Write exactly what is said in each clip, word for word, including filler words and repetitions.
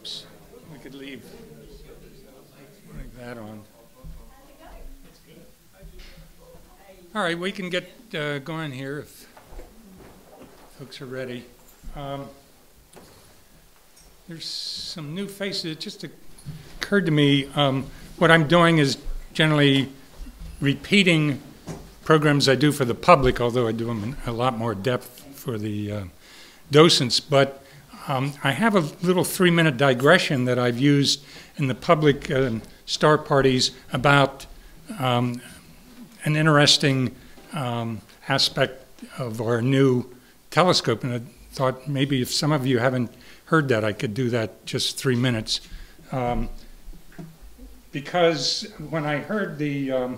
Oops, we could leave like that on. All right, we can get uh, going here if folks are ready. Um, there's some new faces. It just occurred to me, um, what I'm doing is generally repeating programs I do for the public, although I do them in a lot more depth for the uh, docents. But um, I have a little three-minute digression that I've used in the public uh, star parties about um, an interesting um, aspect of our new telescope. And I thought maybe if some of you haven't heard that, I could do that just three minutes. Um, because when I heard the um,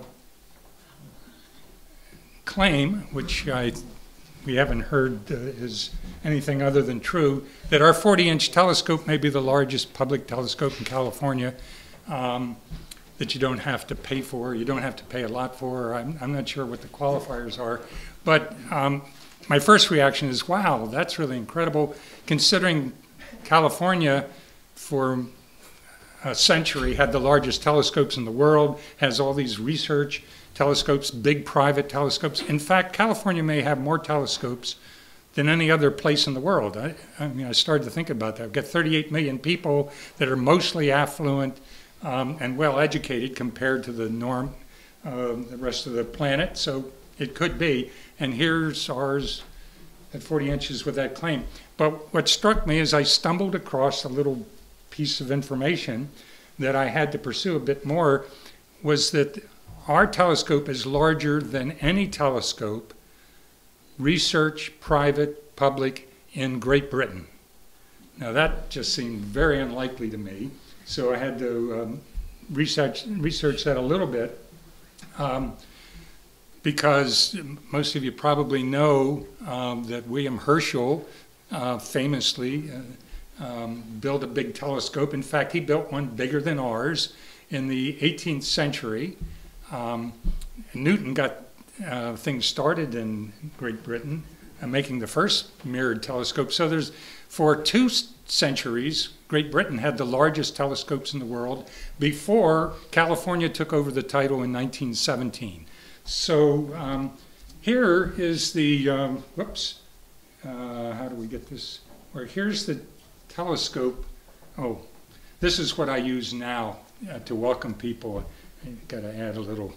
claim, which I, we haven't heard uh, is anything other than true, that our forty inch telescope may be the largest public telescope in California, um, that you don't have to pay for, you don't have to pay a lot for. I'm, I'm not sure what the qualifiers are, but um, my first reaction is, wow, that's really incredible, considering California for a century had the largest telescopes in the world, has all these research telescopes, big private telescopes. In fact, California may have more telescopes than any other place in the world. I, I mean, I started to think about that. We've got thirty-eight million people that are mostly affluent um, and well-educated compared to the norm, uh, the rest of the planet, so it could be. And here's ours at forty inches with that claim. But what struck me is I stumbled across a little piece of information that I had to pursue a bit more, was that our telescope is larger than any telescope, research, private, public, in Great Britain. Now that just seemed very unlikely to me, so I had to um, research, research that a little bit, um, because most of you probably know um, that William Herschel uh, famously uh, um, built a big telescope. In fact, he built one bigger than ours in the eighteenth century. Um, Newton got uh, things started in Great Britain, uh, making the first mirrored telescope. So there's, for two centuries, Great Britain had the largest telescopes in the world before California took over the title in nineteen seventeen. So um, here is the, um, whoops, uh, how do we get this? Where here's the telescope. Oh, this is what I use now uh, to welcome people. I've got to add a little.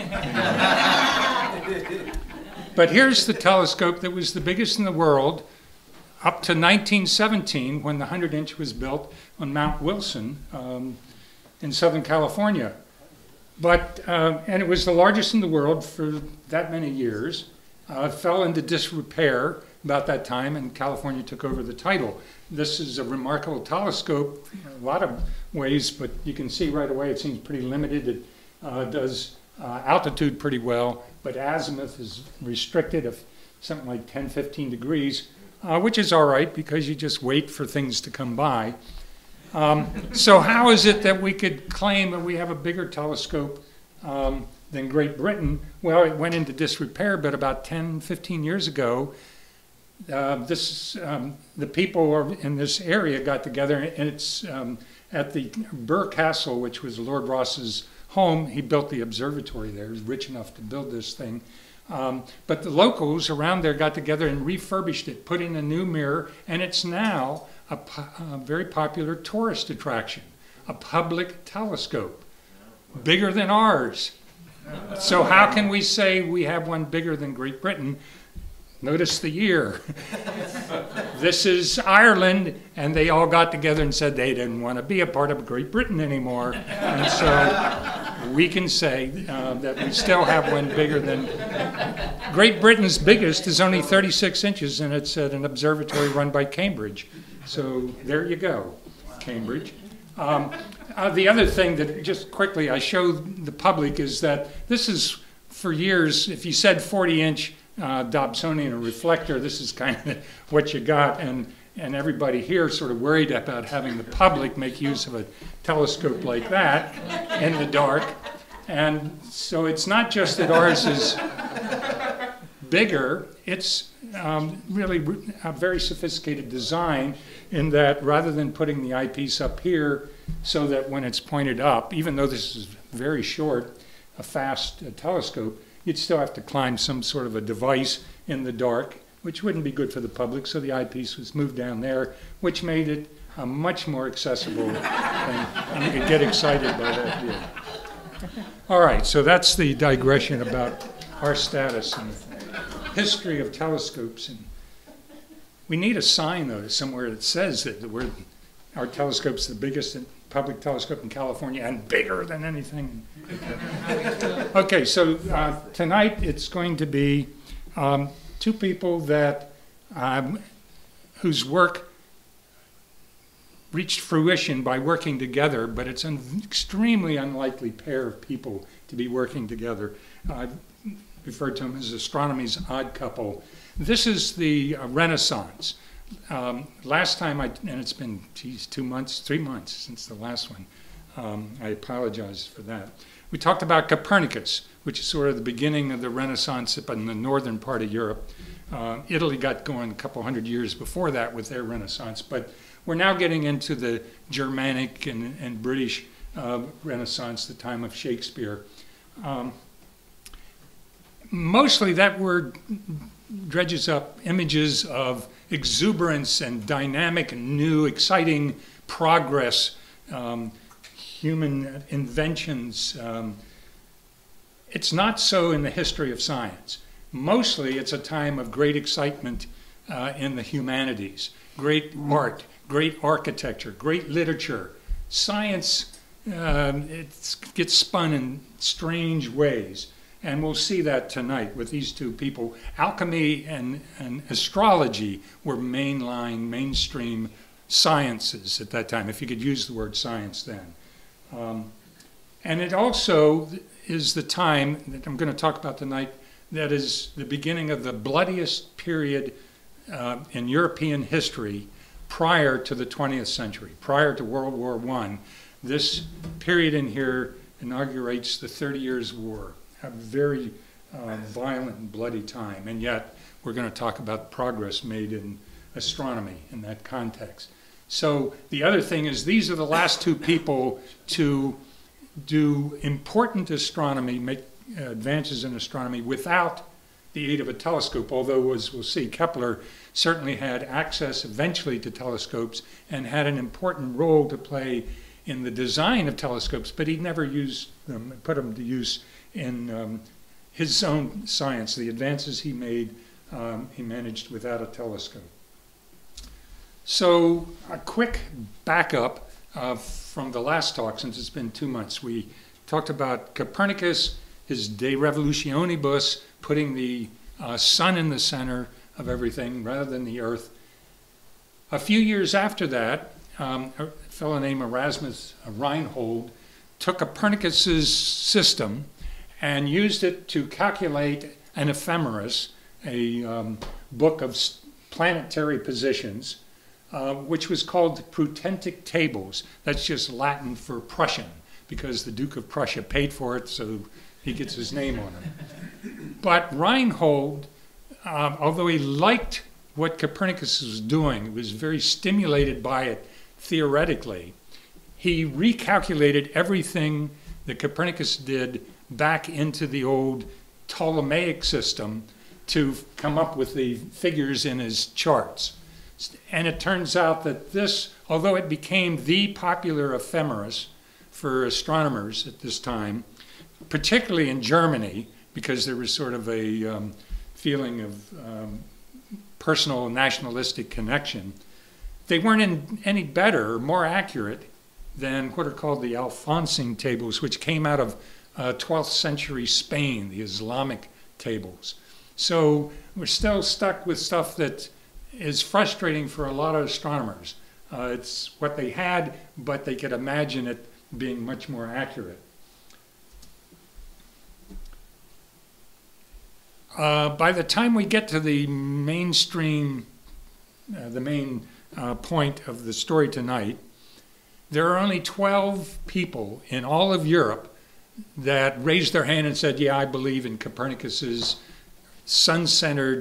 But here's the telescope that was the biggest in the world up to nineteen seventeen, when the hundred inch was built on Mount Wilson um, in Southern California. But, uh, and it was the largest in the world for that many years. Uh, it fell into disrepair about that time, and California took over the title. This is a remarkable telescope in a lot of ways, but you can see right away it seems pretty limited. It uh, does uh, altitude pretty well, but azimuth is restricted of something like ten, fifteen degrees, uh, which is all right because you just wait for things to come by. Um, so how is it that we could claim that we have a bigger telescope um, than Great Britain? Well, it went into disrepair, but about ten, fifteen years ago, uh, this, um, the people in this area got together, and it's um, at the Burr Castle, which was Lord Rosse's home. He built the observatory there. He was rich enough to build this thing. Um, but the locals around there got together and refurbished it, put in a new mirror, and it's now a, a very popular tourist attraction, a public telescope, bigger than ours. So how can we say we have one bigger than Great Britain? Notice the year. This is Ireland, and they all got together and said they didn't want to be a part of Great Britain anymore. And so we can say uh, that we still have one bigger than... Great Britain's biggest is only thirty-six inches, and it's at an observatory run by Cambridge. So there you go, Cambridge. Um, uh, the other thing that, just quickly, I show the public is that this is, for years, if you said forty inch uh, Dobsonian reflector, this is kind of what you got. And, and everybody here sort of worried about having the public make use of a telescope like that in the dark. And so it's not just that ours is bigger, it's um, really a very sophisticated design in that rather than putting the eyepiece up here so that when it's pointed up, even though this is very short, a fast uh, telescope, you'd still have to climb some sort of a device in the dark, which wouldn't be good for the public, so the eyepiece was moved down there, which made it uh, much more accessible, and, and you could get excited by that view. All right, so that's the digression about our status and history of telescopes. And we need a sign, though, somewhere that says that we're, our telescope's the biggest public telescope in California and bigger than anything. Okay, so uh, tonight it's going to be um, two people that um, whose work reached fruition by working together, but it's an extremely unlikely pair of people to be working together. I referred to them as astronomy's odd couple. This is the uh, Renaissance. Um, last time, I, and it's been, geez, two months, three months since the last one. Um, I apologize for that. We talked about Copernicus, which is sort of the beginning of the Renaissance up in the northern part of Europe. Uh, Italy got going a couple hundred years before that with their Renaissance, but we're now getting into the Germanic and, and British uh, Renaissance, the time of Shakespeare. Um, mostly that word dredges up images of exuberance and dynamic, new, exciting progress, um, human inventions. Um, it's not so in the history of science. Mostly it's a time of great excitement uh, in the humanities, great art, great architecture, great literature. Science um, it gets spun in strange ways. And we'll see that tonight with these two people. Alchemy and, and astrology were mainline, mainstream sciences at that time, if you could use the word science then. Um, and it also is the time that I'm going to talk about tonight that is the beginning of the bloodiest period uh, in European history prior to the twentieth century, prior to World War One. This period in here inaugurates the Thirty Years' War. A very uh, violent and bloody time, and yet we're going to talk about progress made in astronomy in that context. So the other thing is these are the last two people to do important astronomy, make uh, advances in astronomy without the aid of a telescope, although as we'll see, Kepler certainly had access eventually to telescopes and had an important role to play in the design of telescopes, but he never used them, put them to use in um, his own science. The advances he made, um, he managed without a telescope. So a quick backup uh, from the last talk, since it's been two months. We talked about Copernicus, his De Revolutionibus, putting the uh, sun in the center of everything rather than the earth. A few years after that, um, a fellow named Erasmus Reinhold took Copernicus's system and used it to calculate an ephemeris, a um, book of planetary positions, uh, which was called Prudentic Tables. That's just Latin for Prussian, because the Duke of Prussia paid for it, so he gets his name on it. But Reinhold, um, although he liked what Copernicus was doing, he was very stimulated by it theoretically, he recalculated everything that Copernicus did back into the old Ptolemaic system to come up with the figures in his charts. And it turns out that this, although it became the popular ephemeris for astronomers at this time, particularly in Germany, because there was sort of a um, feeling of um, personal nationalistic connection, they weren't in any better or more accurate than what are called the Alphonsine tables, which came out of uh, twelfth century Spain, the Islamic tables. So we're still stuck with stuff that is frustrating for a lot of astronomers. Uh, it's what they had, but they could imagine it being much more accurate. Uh, by the time we get to the mainstream, uh, the main uh, point of the story tonight, there are only twelve people in all of Europe that raised their hand and said, yeah, I believe in Copernicus's sun-centered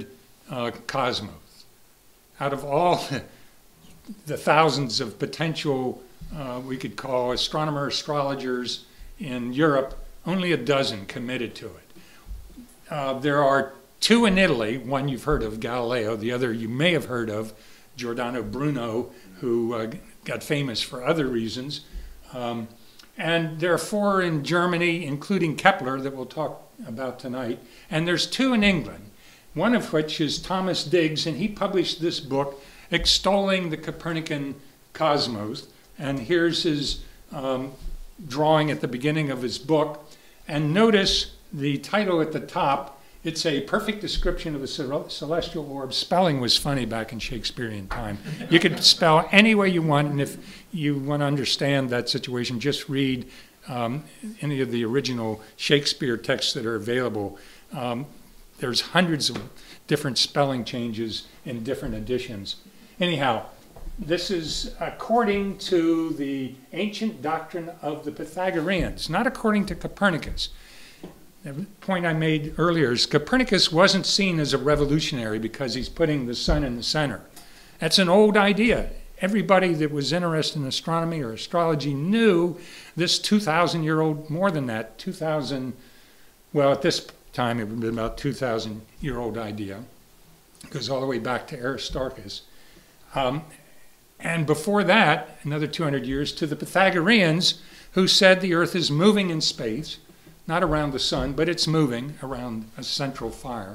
uh, cosmos. Out of all the thousands of potential, uh, we could call astronomer astrologers in Europe, only a dozen committed to it. Uh, there are two in Italy, one you've heard of, Galileo, the other you may have heard of, Giordano Bruno, who uh, got famous for other reasons. Um, and there are four in Germany, including Kepler, that we'll talk about tonight. And there's two in England, one of which is Thomas Digges, and he published this book extolling the Copernican cosmos. And here's his um, drawing at the beginning of his book. And notice the title at the top. It's a perfect description of a celestial orb. Spelling was funny back in Shakespearean time. You could spell any way you want, and if you want to understand that situation, just read um, any of the original Shakespeare texts that are available. Um, there's hundreds of different spelling changes in different editions. Anyhow, this is according to the ancient doctrine of the Pythagoreans, not according to Copernicus. The point I made earlier is Copernicus wasn't seen as a revolutionary because he's putting the sun in the center. That's an old idea. Everybody that was interested in astronomy or astrology knew this two thousand year old, more than that, two thousand, well, at this time it would have been about two thousand year old idea. It goes all the way back to Aristarchus. Um, and before that, another two hundred years, to the Pythagoreans, who said the Earth is moving in space, not around the sun, but it's moving around a central fire.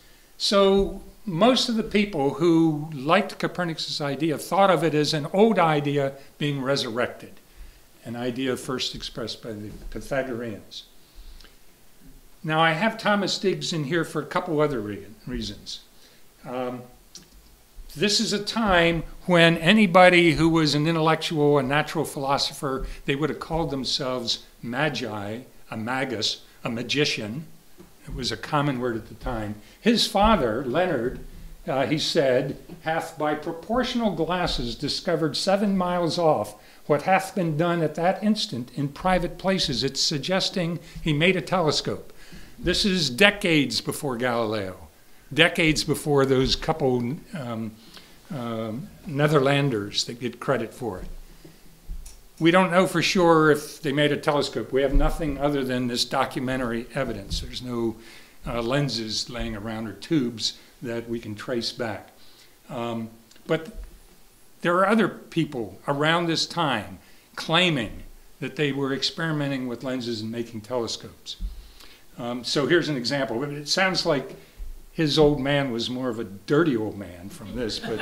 So most of the people who liked Copernicus' idea thought of it as an old idea being resurrected, an idea first expressed by the Pythagoreans. Now, I have Thomas Digges in here for a couple other re reasons. Um, this is a time when anybody who was an intellectual, a natural philosopher, they would have called themselves magi, a magus, a magician. It was a common word at the time. His father, Leonard, uh, he said, hath by proportional glasses discovered seven miles off what hath been done at that instant in private places. It's suggesting he made a telescope. This is decades before Galileo, decades before those couple um, uh, Netherlanders that get credit for it. We don't know for sure if they made a telescope. We have nothing other than this documentary evidence. There's no uh, lenses laying around or tubes that we can trace back. Um, but there are other people around this time claiming that they were experimenting with lenses and making telescopes. Um, so here's an example. It sounds like his old man was more of a dirty old man from this, but...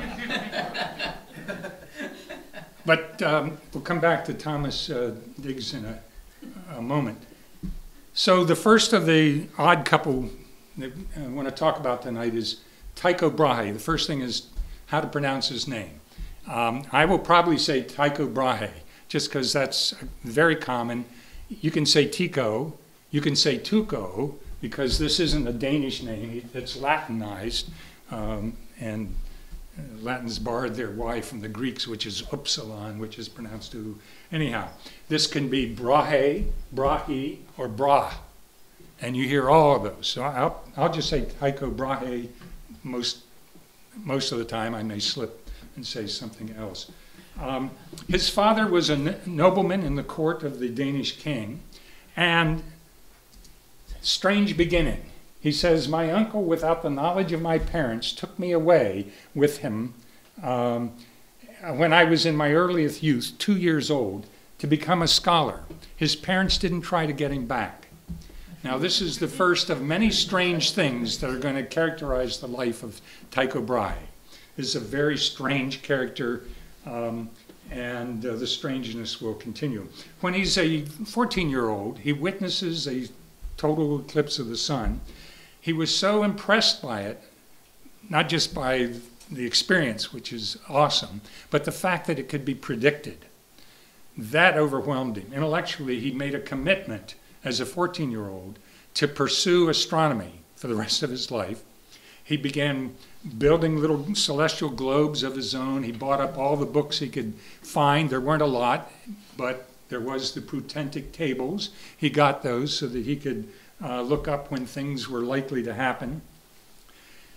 But um, we'll come back to Thomas uh, Digges in a, a moment. So the first of the odd couple that I want to talk about tonight is Tycho Brahe. The first thing is how to pronounce his name. Um, I will probably say Tycho Brahe, just because that's very common. You can say Tycho, you can say Tuco, because this isn't a Danish name, it's Latinized, um, and Uh, Latins borrowed their Y from the Greeks, which is upsilon, which is pronounced U. Anyhow, this can be Brahe, Brahe, or Bra. And you hear all of those. So I'll, I'll just say Tycho Brahe most, most of the time. I may slip and say something else. Um, his father was a nobleman in the court of the Danish king. And strange beginning. He says, my uncle, without the knowledge of my parents, took me away with him um, when I was in my earliest youth, two years old, to become a scholar. His parents didn't try to get him back. Now, this is the first of many strange things that are going to characterize the life of Tycho Brahe. This is a very strange character, um, and uh, the strangeness will continue. When he's a fourteen-year-old, he witnesses a total eclipse of the sun. He was so impressed by it, not just by the experience, which is awesome, but the fact that it could be predicted. That overwhelmed him. Intellectually, he made a commitment as a fourteen-year-old to pursue astronomy for the rest of his life. He began building little celestial globes of his own. He bought up all the books he could find. There weren't a lot, but there was the Prudentic tables. He got those so that he could Uh, look up when things were likely to happen.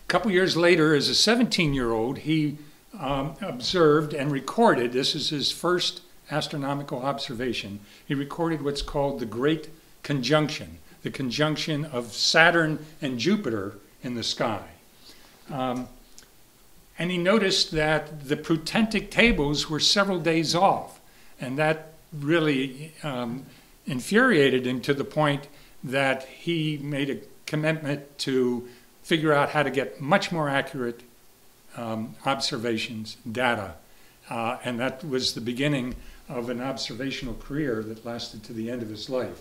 A couple years later, as a seventeen-year-old, he um, observed and recorded, this is his first astronomical observation, he recorded what's called the Great Conjunction, the conjunction of Saturn and Jupiter in the sky. Um, and he noticed that the Prudentic tables were several days off, and that really um, infuriated him to the point that he made a commitment to figure out how to get much more accurate um, observations, data, uh, and that was the beginning of an observational career that lasted to the end of his life.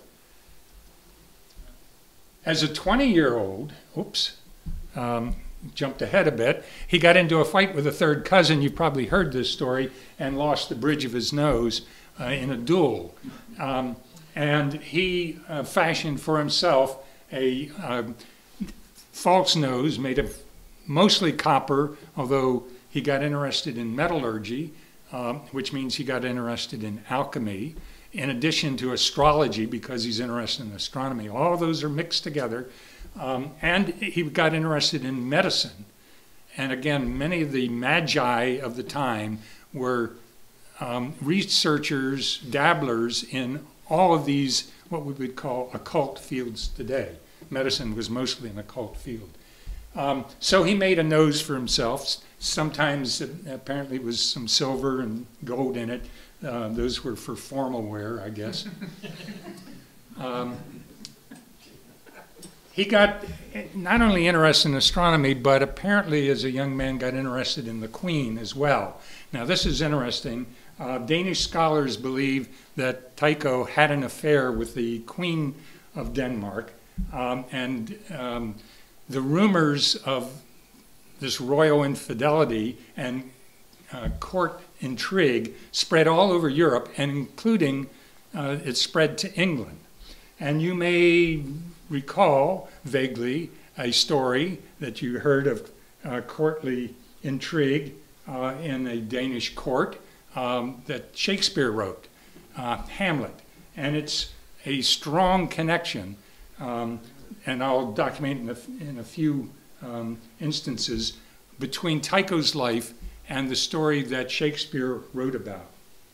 As a twenty-year-old, oops, um, jumped ahead a bit, he got into a fight with a third cousin, you've probably heard this story, and lost the bridge of his nose uh, in a duel. Um, and he uh, fashioned for himself a uh, false nose made of mostly copper, although he got interested in metallurgy, uh, which means he got interested in alchemy, in addition to astrology, because he's interested in astronomy. All those are mixed together. Um, and he got interested in medicine. And again, many of the magi of the time were um, researchers, dabblers in all of these, what we would call occult fields today. Medicine was mostly an occult field. Um, so he made a nose for himself. Sometimes it apparently was some silver and gold in it. Uh, those were for formal wear, I guess. Um, he got not only interested in astronomy, but apparently as a young man got interested in the Queen as well. Now this is interesting. Uh, Danish scholars believe that Tycho had an affair with the Queen of Denmark, um, and um, the rumors of this royal infidelity and uh, court intrigue spread all over Europe, and including uh, it spread to England. And you may recall vaguely a story that you heard of uh, courtly intrigue uh, in a Danish court um, that Shakespeare wrote, uh, Hamlet. And it's a strong connection, um, and I'll document in a, in a few um, instances, between Tycho's life and the story that Shakespeare wrote about.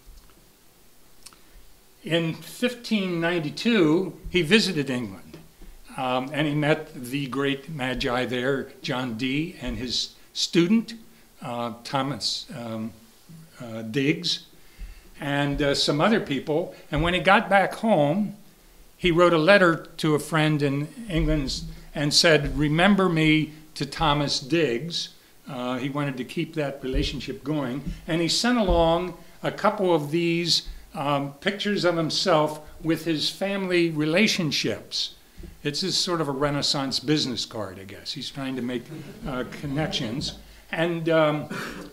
In fifteen ninety-two, he visited England, um, and he met the great magi there, John Dee, and his student, uh, Thomas um, uh, Digges, and uh, some other people. And when he got back home, he wrote a letter to a friend in England and said, "Remember me to Thomas Digges." Uh, he wanted to keep that relationship going. And he sent along a couple of these um, pictures of himself with his family relationships. It's just sort of a Renaissance business card, I guess. He's trying to make uh, connections. And um,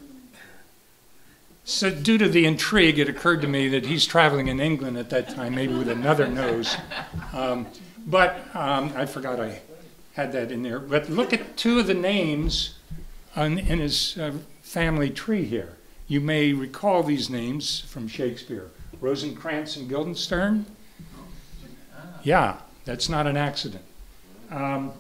so due to the intrigue, it occurred to me that he's traveling in England at that time, maybe with another nose. Um, but um, I forgot I had that in there. But look at two of the names on, in his uh, family tree here. You may recall these names from Shakespeare. Rosencrantz and Guildenstern. Yeah, that's not an accident. Um,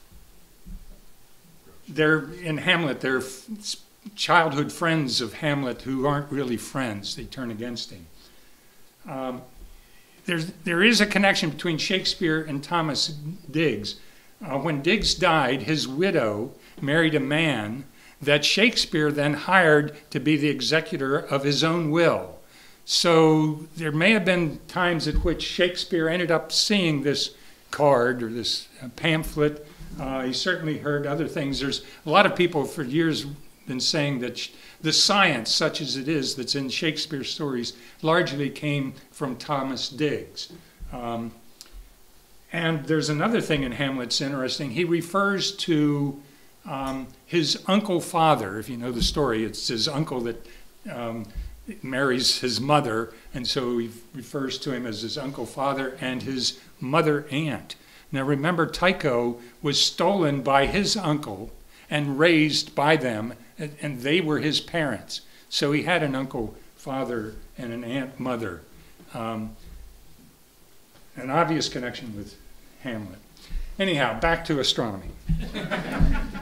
they're in Hamlet, they're childhood friends of Hamlet who aren't really friends. They turn against him. Um, there's, there is a connection between Shakespeare and Thomas Digges. Uh, when Digges died, his widow married a man that Shakespeare then hired to be the executor of his own will. So there may have been times at which Shakespeare ended up seeing this card or this uh, pamphlet. Uh, he certainly heard other things. There's a lot of people for years been saying that sh the science, such as it is, that's in Shakespeare's stories, largely came from Thomas Digges. Um, and there's another thing in Hamlet's interesting. He refers to um, his uncle father, if you know the story. It's his uncle that um, marries his mother, and so he refers to him as his uncle father and his mother aunt. Now remember, Tycho was stolen by his uncle and raised by them, and, and they were his parents. So he had an uncle father and an aunt mother. Um, an obvious connection with Hamlet. Anyhow, back to astronomy.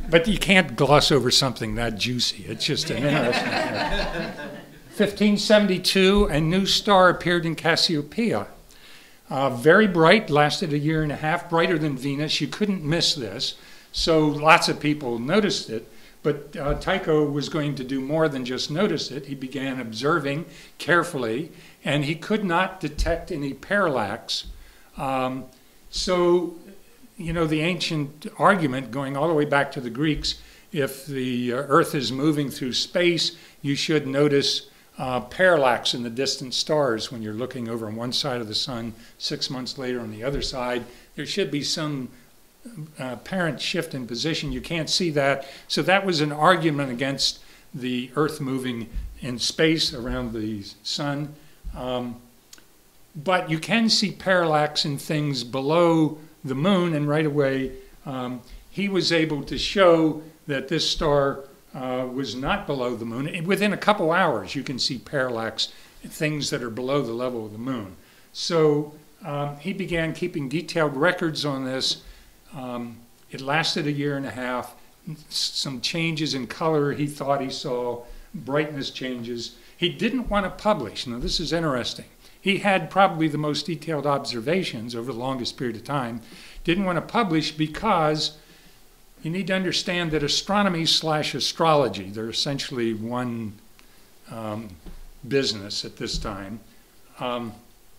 but you can't gloss over something that juicy. It's just an interesting thing. fifteen seventy-two, a new star appeared in Cassiopeia. Uh, very bright, lasted a year and a half, brighter than Venus. You couldn't miss this. So lots of people noticed it. But uh, Tycho was going to do more than just notice it. He began observing carefully, and he could not detect any parallax. Um, so, you know, the ancient argument going all the way back to the Greeks, if the uh, Earth is moving through space, you should notice uh, parallax in the distant stars when you're looking over on one side of the sun, six months later on the other side. There should be some Uh, apparent shift in position. You can't see that. So that was an argument against the Earth moving in space around the sun. Um, but you can see parallax in things below the moon, and right away um, he was able to show that this star uh, was not below the moon. Within a couple hours you can see parallax in things that are below the level of the moon. So um, he began keeping detailed records on this. Um, it lasted a year and a half. Some changes in color he thought he saw, brightness changes. He didn't want to publish. Now this is interesting. He had probably the most detailed observations over the longest period of time. Didn't want to publish because you need to understand that astronomy slash astrology, they're essentially one um, business at this time, um,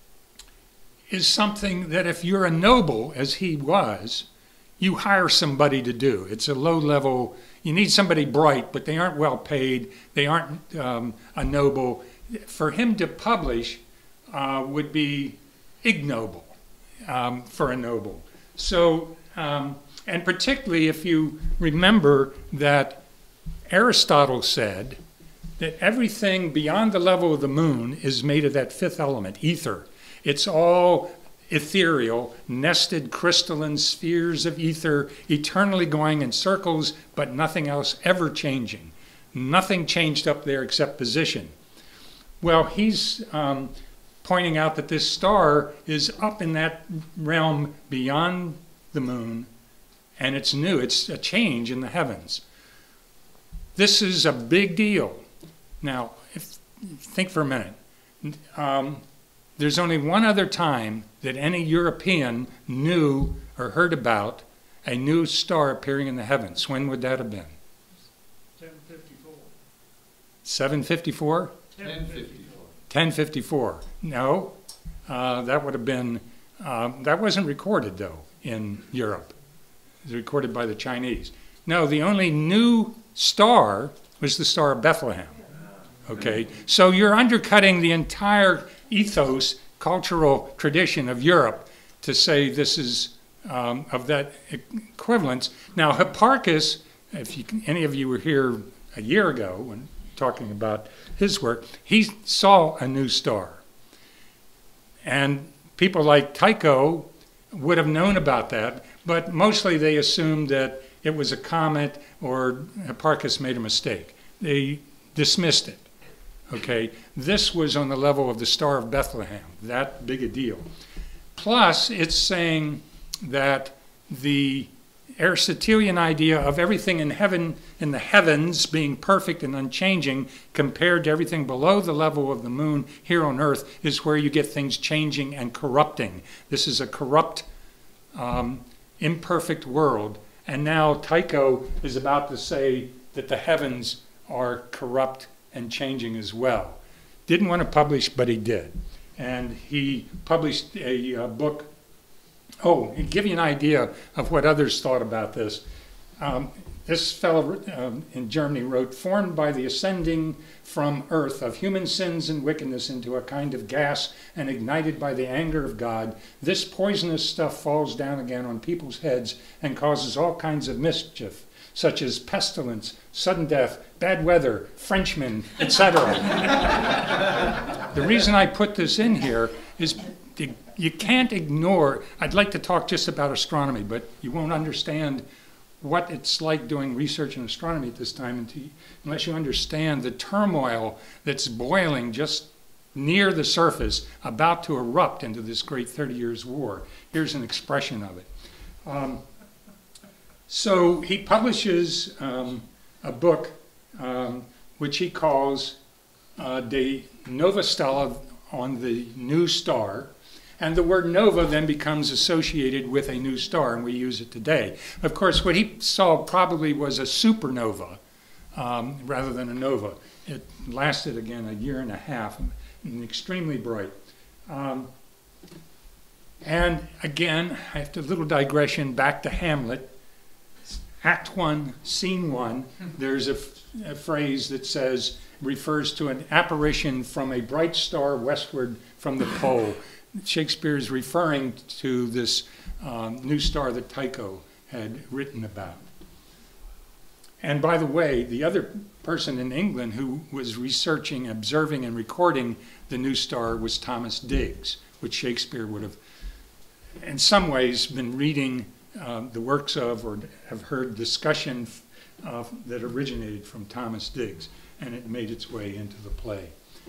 is something that if you're a noble, as he was, you hire somebody to do. It's a low level, you need somebody bright, but they aren't well paid, they aren't um, a noble. For him to publish uh, would be ignoble um, for a noble. So, um, and particularly if you remember that Aristotle said that everything beyond the level of the moon is made of that fifth element, ether. It's all ethereal, nested crystalline spheres of ether, eternally going in circles, but nothing else ever changing. Nothing changed up there except position. Well, he's um, pointing out that this star is up in that realm beyond the moon, and it's new. It's a change in the heavens. This is a big deal. Now, if, think for a minute. Um, There's only one other time that any European knew or heard about a new star appearing in the heavens. When would that have been? seven fifty-four. seven fifty-four? ten fifty-four. ten fifty-four. No, uh, that would have been, uh, that wasn't recorded though in Europe. It was recorded by the Chinese. No, the only new star was the Star of Bethlehem. Okay, so you're undercutting the entire ethos, cultural tradition of Europe to say this is um, of that equivalence. Now, Hipparchus, if you, any of you were here a year ago when talking about his work, he saw a new star. And people like Tycho would have known about that, but mostly they assumed that it was a comet or Hipparchus made a mistake. They dismissed it. Okay, this was on the level of the Star of Bethlehem, that big a deal. Plus, it's saying that the Aristotelian idea of everything in heaven, in the heavens, being perfect and unchanging compared to everything below the level of the moon here on Earth is where you get things changing and corrupting. This is a corrupt, um, imperfect world. And now Tycho is about to say that the heavens are corrupt and changing as well. Didn't want to publish, but he did. And he published a uh, book. Oh, to give you an idea of what others thought about this. Um, this fellow um, in Germany wrote, formed by the ascending from earth of human sins and wickedness into a kind of gas and ignited by the anger of God, this poisonous stuff falls down again on people's heads and causes all kinds of mischief, such as pestilence, sudden death, bad weather, Frenchmen, et cetera. The reason I put this in here is you can't ignore, I'd like to talk just about astronomy, but you won't understand what it's like doing research in astronomy at this time until, unless you understand the turmoil that's boiling just near the surface, about to erupt into this great thirty years war. Here's an expression of it. Um, So he publishes um, a book um, which he calls uh, De Nova Stella, on the new star. And the word nova then becomes associated with a new star, and we use it today. Of course, what he saw probably was a supernova um, rather than a nova. It lasted, again, a year and a half, and extremely bright. Um, and again, I have to, a little digression back to Hamlet. Act one, scene one, there's a, a phrase that says, refers to an apparition from a bright star westward from the pole. Shakespeare is referring to this um, new star that Tycho had written about. And by the way, the other person in England who was researching, observing, and recording the new star was Thomas Digges, which Shakespeare would have, in some ways, been reading uh, the works of, or have heard discussion of, that originated from Thomas Digges, and it made its way into the play.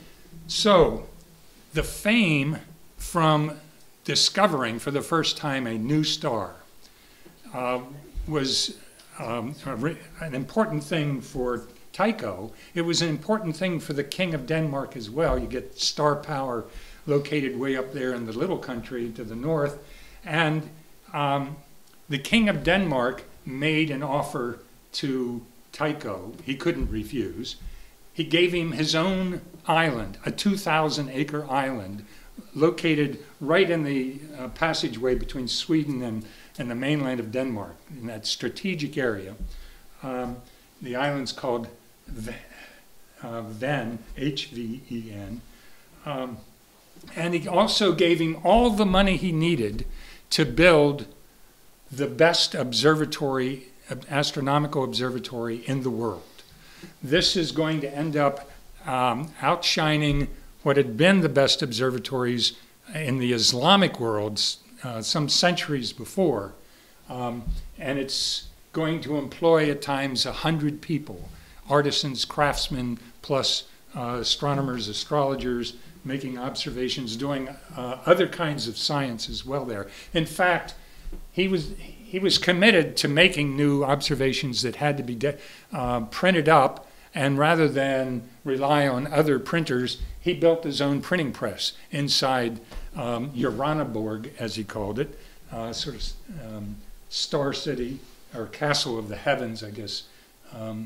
So, the fame from discovering for the first time a new star uh, was um, an important thing for Tycho. It was an important thing for the King of Denmark as well. You get star power located way up there in the little country to the north. And um, the King of Denmark made an offer to Tycho. He couldn't refuse. He gave him his own island, a two thousand acre island, located right in the uh, passageway between Sweden and, and the mainland of Denmark, in that strategic area. Um, the island's called v uh, Ven, H V E N. Um, and he also gave him all the money he needed to build the best observatory, astronomical observatory in the world. This is going to end up um, outshining what had been the best observatories in the Islamic world uh, some centuries before. Um, and it's going to employ at times a hundred people, artisans, craftsmen, plus uh, astronomers, astrologers, making observations, doing uh, other kinds of science as well there. In fact, he was, he was committed to making new observations that had to be uh, printed up, and rather than rely on other printers, he built his own printing press inside um, Uraniborg, as he called it, uh, sort of um, star city, or castle of the heavens, I guess, um,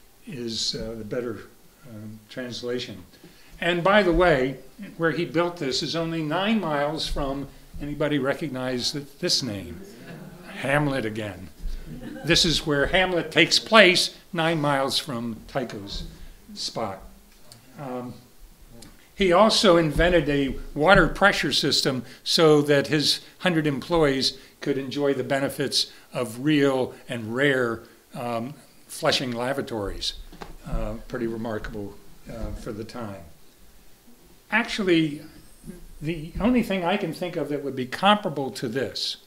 is uh, the better um, translation. And by the way, where he built this is only nine miles from, anybody recognize that, this name? Hamlet again. This is where Hamlet takes place, nine miles from Tycho's spot. Um, he also invented a water pressure system so that his hundred employees could enjoy the benefits of real and rare um, Flushing lavatories. Uh, pretty remarkable uh, for the time. Actually, the only thing I can think of that would be comparable to this,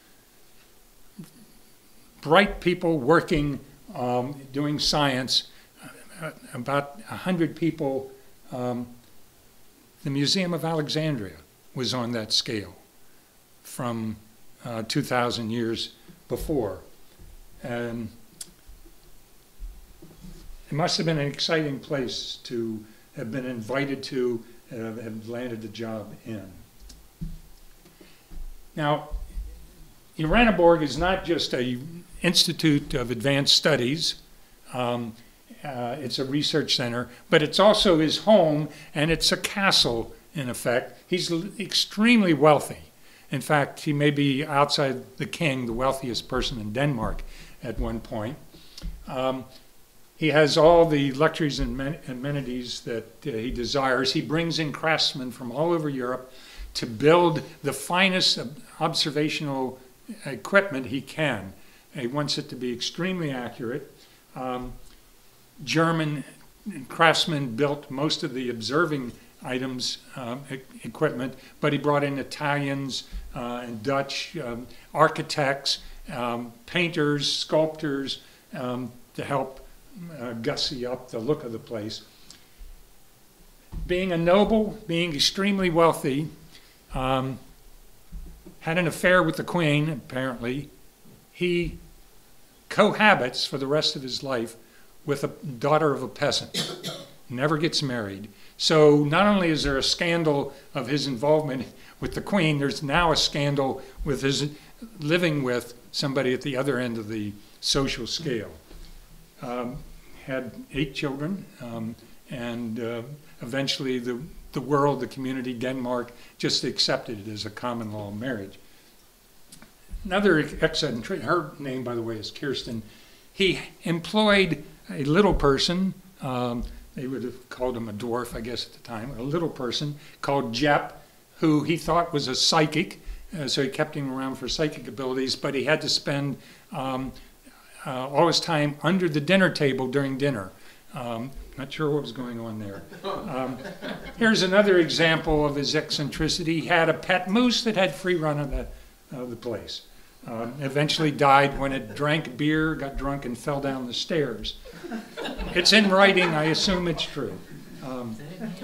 bright people working, um, doing science, uh, about a hundred people. Um, the Museum of Alexandria was on that scale from uh, two thousand years before. And it must have been an exciting place to have been invited to, uh, have landed a job in. Now, Uraniborg is not just a Institute of Advanced Studies. Um, uh, it's a research center, but it's also his home, and it's a castle, in effect. He's extremely wealthy. In fact, he may be, outside the king, the wealthiest person in Denmark at one point. Um, he has all the luxuries and amenities that uh, he desires. He brings in craftsmen from all over Europe to build the finest observational equipment he can. He wants it to be extremely accurate. Um, German craftsmen built most of the observing items, um, e equipment, but he brought in Italians uh, and Dutch um, architects, um, painters, sculptors um, to help uh, gussy up the look of the place. Being a noble, being extremely wealthy, um, had an affair with the queen, apparently. He cohabits for the rest of his life with a daughter of a peasant, never gets married. So not only is there a scandal of his involvement with the queen, there's now a scandal with his living with somebody at the other end of the social scale. Um, had eight children, um, and uh, eventually the, the world, the community, Denmark, just accepted it as a common law marriage. Another eccentric, her name, by the way, is Kirsten. He employed a little person, um, they would have called him a dwarf, I guess, at the time, a little person called Jep, who he thought was a psychic, uh, so he kept him around for psychic abilities, but he had to spend um, uh, all his time under the dinner table during dinner. Um, not sure what was going on there. Um, here's another example of his eccentricity. He had a pet moose that had free run of the, of the place. Um, eventually died when it drank beer, got drunk, and fell down the stairs. It's in writing, I assume it's true. Um,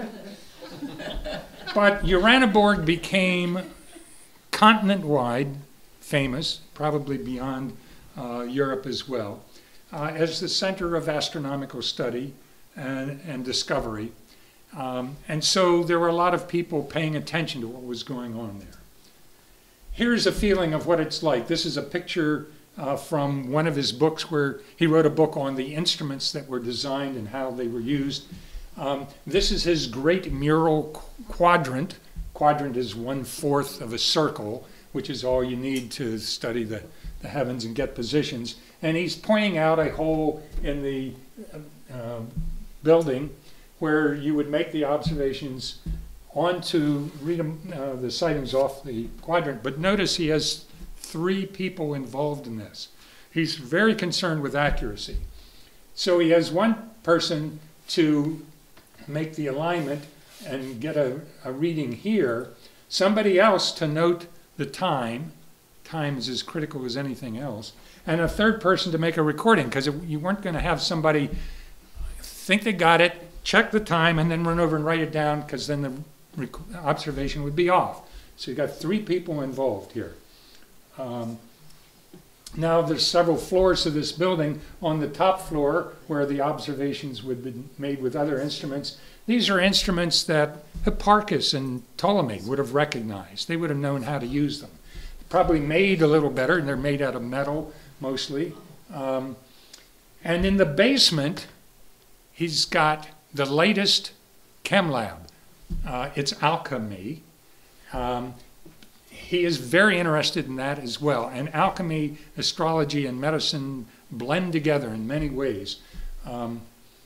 but Uraniborg became continent-wide famous, probably beyond uh, Europe as well, uh, as the center of astronomical study and, and discovery. Um, and so there were a lot of people paying attention to what was going on there. Here's a feeling of what it's like. This is a picture uh, from one of his books where he wrote a book on the instruments that were designed and how they were used. Um, this is his great mural qu quadrant. Quadrant is one-fourth of a circle, which is all you need to study the, the heavens and get positions. And he's pointing out a hole in the uh, building where you would make the observations onto read them, uh, the sightings off the quadrant. But notice he has three people involved in this. He's very concerned with accuracy. So he has one person to make the alignment and get a, a reading here, somebody else to note the time, time is as critical as anything else, and a third person to make a recording, because you weren't going to have somebody think they got it, check the time, and then run over and write it down, because then the observation would be off. So you've got three people involved here. Um, now there's several floors to this building. On the top floor, where the observations would be made with other instruments, these are instruments that Hipparchus and Ptolemy would have recognized. They would have known how to use them. Probably made a little better, and they're made out of metal mostly. Um, and in the basement, he's got the latest chem lab. Uh, it's alchemy. Um, he is very interested in that as well. And alchemy, astrology, and medicine blend together in many ways. Um,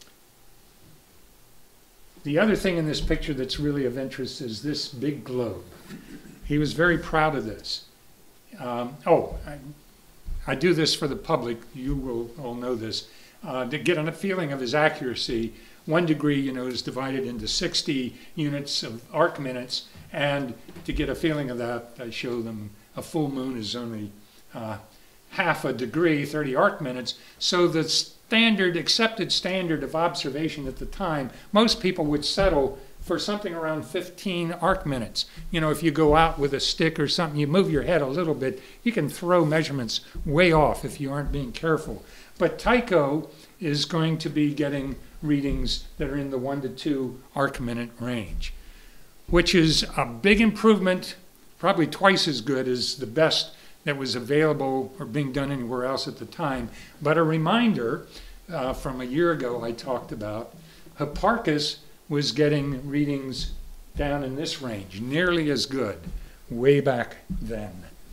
the other thing in this picture that's really of interest is this big globe. He was very proud of this. Um, oh, I, I do this for the public. You will all know this. Uh, to get a feeling of his accuracy, one degree, you know, is divided into sixty units of arc minutes, and to get a feeling of that, I show them a full moon is only uh, half a degree, thirty arc minutes. So the standard, accepted standard of observation at the time, most people would settle for something around fifteen arc minutes. You know, if you go out with a stick or something, you move your head a little bit, you can throw measurements way off if you aren't being careful. But Tycho is going to be getting readings that are in the one to two arc minute range, which is a big improvement, probably twice as good as the best that was available or being done anywhere else at the time. But a reminder uh, from a year ago I talked about, Hipparchus was getting readings down in this range, nearly as good, way back then.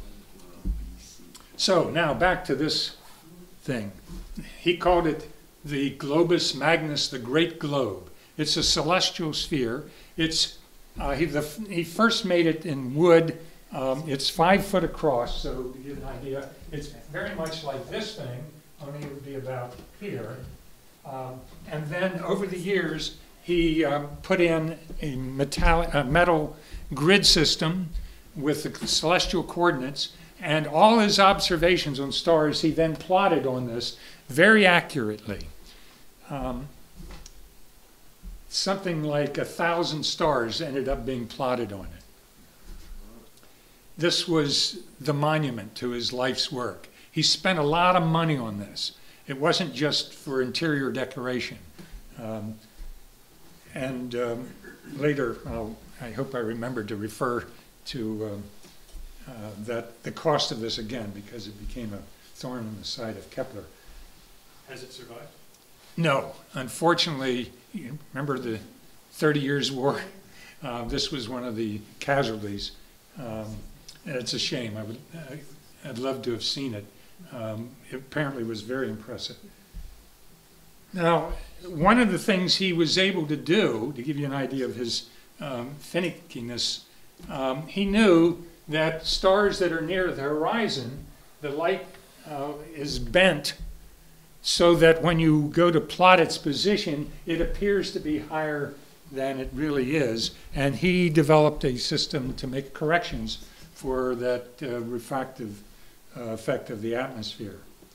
So now back to this thing. He called it the globus magnus, the great globe. It's a celestial sphere. It's uh, he, the, he first made it in wood. Um, it's five foot across, so to get an idea, it's very much like this thing, only it would be about here. Um, and then over the years, he um, put in a metallic, a metal grid system with the celestial coordinates, and all his observations on stars he then plotted on this very accurately. Um, something like a thousand stars ended up being plotted on it. This was the monument to his life's work. He spent a lot of money on this. It wasn't just for interior decoration. Um, and um, later, I'll, I hope I remember to refer to um, uh, that the cost of this again, because it became a thorn in the side of Kepler. Has it survived? No, unfortunately, you remember the Thirty Years' War? Uh, this was one of the casualties. Um, and it's a shame. I would, I, I'd love to have seen it. Um, it apparently was very impressive. Now, one of the things he was able to do, to give you an idea of his um, finickiness, um, he knew that stars that are near the horizon, the light uh, is bent so that when you go to plot its position, it appears to be higher than it really is. And he developed a system to make corrections for that uh, refractive uh, effect of the atmosphere.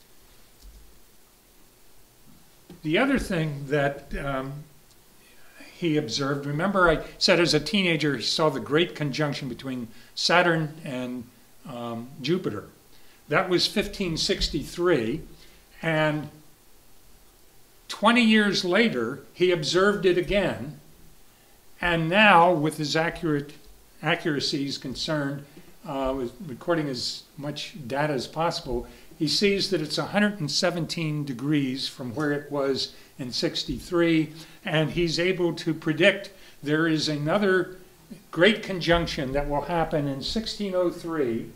The other thing that um, he observed, remember I said as a teenager he saw the great conjunction between Saturn and um, Jupiter. That was fifteen sixty-three, and twenty years later he observed it again, and now with his accurate accuracies concerned, uh, with recording as much data as possible, he sees that it's one hundred seventeen degrees from where it was in sixty-three, and he's able to predict there is another great conjunction that will happen in sixteen oh three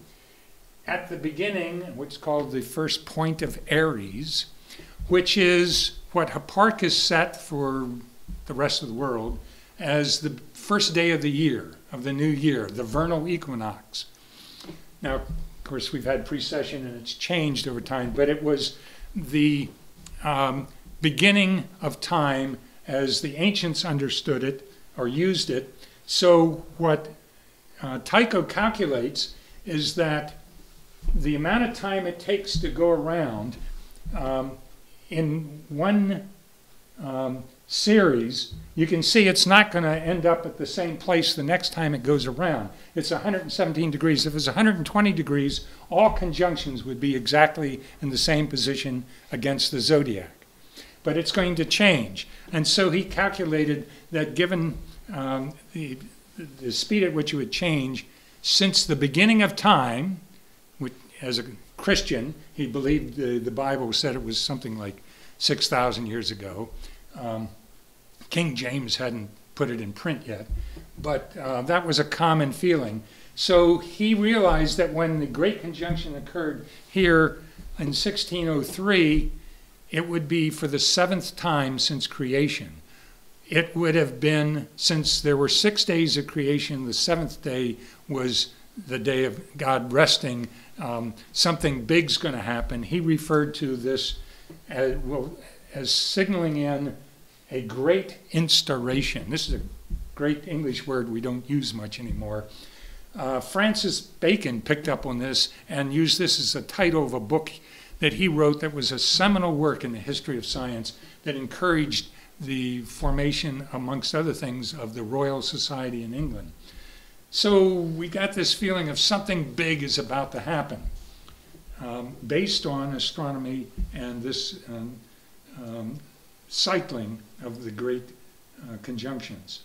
at the beginning, what's called the first point of Aries, which is what Hipparchus set for the rest of the world as the first day of the year, of the new year, the vernal equinox. Now, of course, we've had precession and it's changed over time, but it was the um, beginning of time as the ancients understood it or used it. So what uh, Tycho calculates is that the amount of time it takes to go around um, in one um, series, you can see it's not going to end up at the same place the next time it goes around. It's one hundred seventeen degrees. If it's one hundred twenty degrees, all conjunctions would be exactly in the same position against the zodiac. But it's going to change. And so he calculated that given um, the, the speed at which it would change, since the beginning of time, which, as a Christian, he believed the, the Bible said it was something like six thousand years ago. Um, King James hadn't put it in print yet, but uh, that was a common feeling. So he realized that when the Great Conjunction occurred here in sixteen oh three, it would be for the seventh time since creation. It would have been, since there were six days of creation, the seventh day was the day of God resting. Um, something big's going to happen. He referred to this as, well, as signaling in a great instauration. This is a great English word we don't use much anymore. Uh, Francis Bacon picked up on this and used this as the title of a book that he wrote that was a seminal work in the history of science that encouraged the formation, amongst other things, of the Royal Society in England. So we got this feeling of something big is about to happen, um, based on astronomy and this um, um, cycling of the great uh, conjunctions.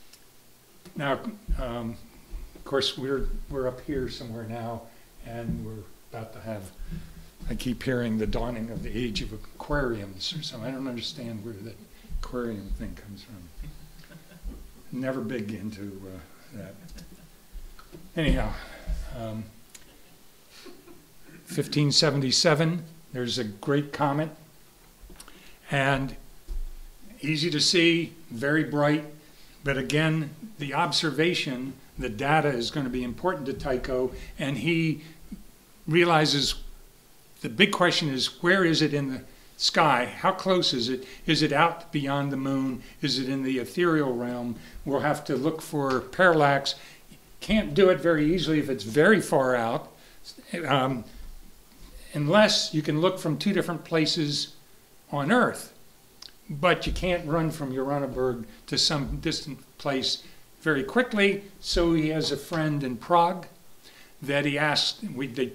Now, um, of course, we're, we're up here somewhere now, and we're about to have, I keep hearing the dawning of the age of aquariums or something. I don't understand where that aquarium thing comes from. Never big into uh, that. Anyhow, um, fifteen seventy-seven, there's a great comet, and easy to see, very bright, but again, the observation, the data is going to be important to Tycho, and he realizes the big question is, where is it in the sky? How close is it? Is it out beyond the moon? Is it in the ethereal realm? We'll have to look for parallax. Can't do it very easily if it's very far out, um, unless you can look from two different places on Earth. But you can't run from Uraniborg to some distant place very quickly. So he has a friend in Prague that he asked, we, they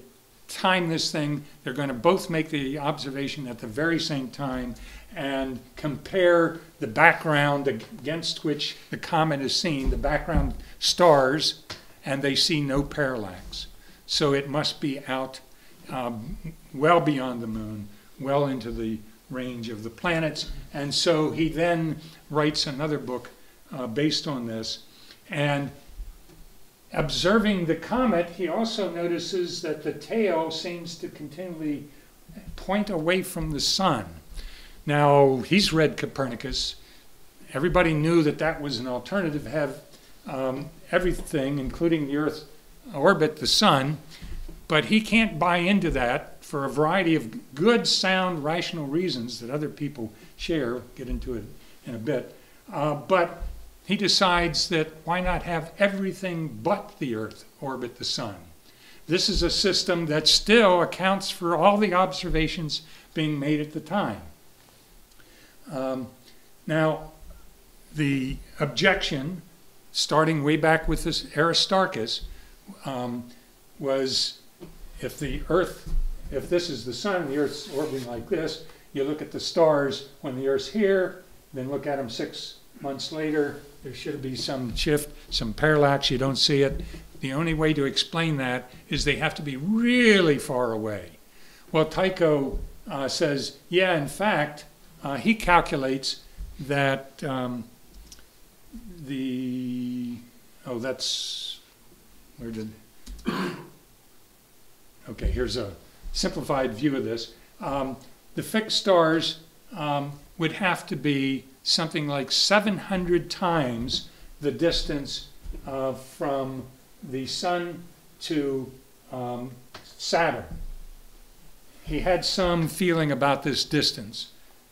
time this thing. They're going to both make the observation at the very same time and compare the background against which the comet is seen, the background stars, and they see no parallax. So it must be out um, well beyond the moon, well into the range of the planets. And so he then writes another book uh, based on this. And observing the comet, he also notices that the tail seems to continually point away from the sun. Now, he's read Copernicus. Everybody knew that that was an alternative, have um, everything, including the Earth, orbit the sun, but he can't buy into that for a variety of good, sound, rational reasons that other people share. We'll get into it in a bit. Uh, but he decides that why not have everything but the Earth orbit the sun? This is a system that still accounts for all the observations being made at the time. Um, now, the objection, starting way back with this Aristarchus, um, was if the Earth, if this is the sun, the Earth's orbiting like this, you look at the stars when the Earth's here, then look at them six months later, there should be some shift, some parallax, you don't see it. The only way to explain that is they have to be really far away. Well, Tycho uh, says, yeah, in fact, uh, he calculates that um, the, oh, that's, where did, okay, here's a simplified view of this. Um, the fixed stars um, would have to be something like seven hundred times the distance uh, from the sun to um, Saturn. He had some feeling about this distance.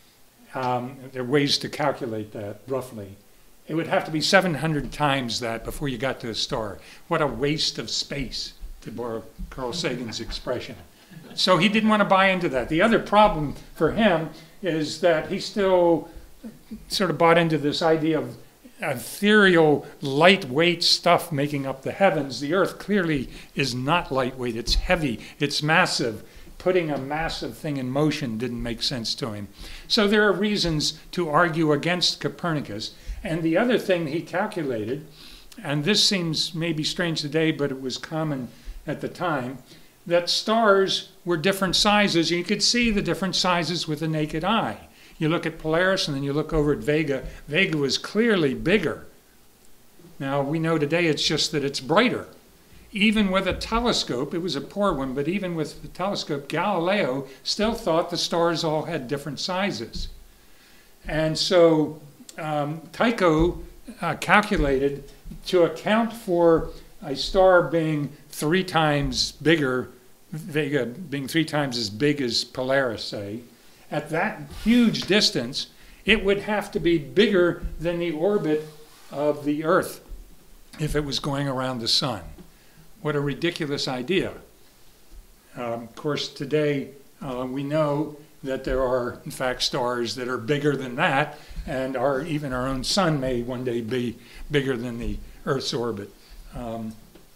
Um, there are ways to calculate that roughly. It would have to be seven hundred times that before you got to a star. What a waste of space, to borrow Carl Sagan's expression. So he didn't want to buy into that. The other problem for him is that he still sort of bought into this idea of ethereal, lightweight stuff making up the heavens. The Earth clearly is not lightweight. It's heavy. It's massive. Putting a massive thing in motion didn't make sense to him. So there are reasons to argue against Copernicus. And the other thing he calculated, and this seems maybe strange today, but it was common at the time, that stars were different sizes. You could see the different sizes with the naked eye. You look at Polaris and then you look over at Vega. Vega was clearly bigger. Now we know today it's just that it's brighter. Even with a telescope, it was a poor one, but even with the telescope, Galileo still thought the stars all had different sizes. And so um, Tycho uh, calculated to account for a star being three times bigger, Vega being three times as big as Polaris, say, at that huge distance, it would have to be bigger than the orbit of the Earth if it was going around the sun. What a ridiculous idea. Um, of course, today uh, we know that there are, in fact, stars that are bigger than that, and our, even our own sun may one day be bigger than the Earth's orbit. Um,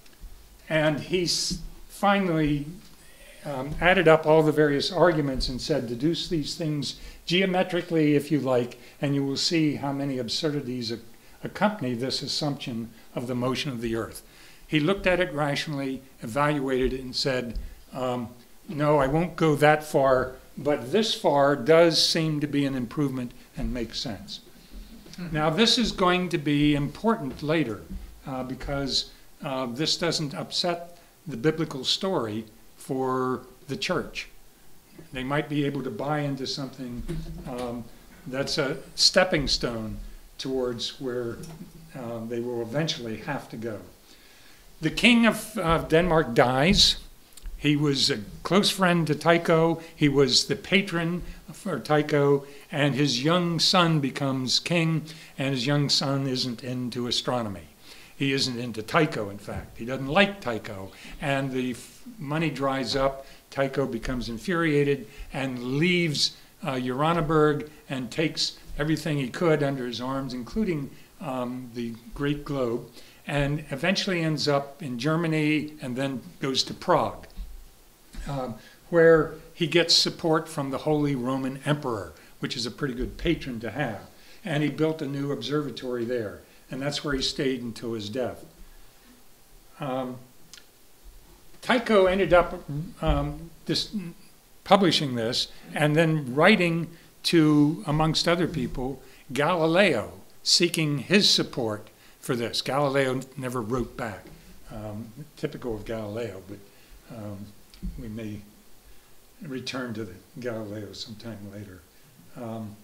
and he's finally um, added up all the various arguments and said, deduce these things geometrically if you like, and you will see how many absurdities ac accompany this assumption of the motion of the Earth. He looked at it rationally, evaluated it, and said, um, no, I won't go that far, but this far does seem to be an improvement and makes sense. Mm-hmm. Now, this is going to be important later uh, because uh, this doesn't upset the biblical story for the church. They might be able to buy into something um, that's a stepping stone towards where uh, they will eventually have to go. The king of uh, Denmark dies. He was a close friend to Tycho. He was the patron for Tycho, and his young son becomes king, and his young son isn't into astronomy. He isn't into Tycho, in fact. He doesn't like Tycho, and the money dries up. Tycho becomes infuriated and leaves uh, Uraniborg and takes everything he could under his arms, including um, the Great Globe, and eventually ends up in Germany and then goes to Prague. um, where he gets support from the Holy Roman Emperor, which is a pretty good patron to have. And he built a new observatory there, and that's where he stayed until his death. Um, Tycho ended up um, this, publishing this and then writing to, amongst other people, Galileo, seeking his support for this. Galileo never wrote back, um, typical of Galileo, but um, we may return to the Galileo sometime later. Um,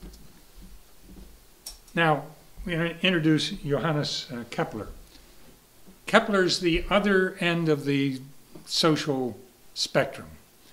now, we introduce Johannes uh, Kepler. Kepler's the other end of the social spectrum.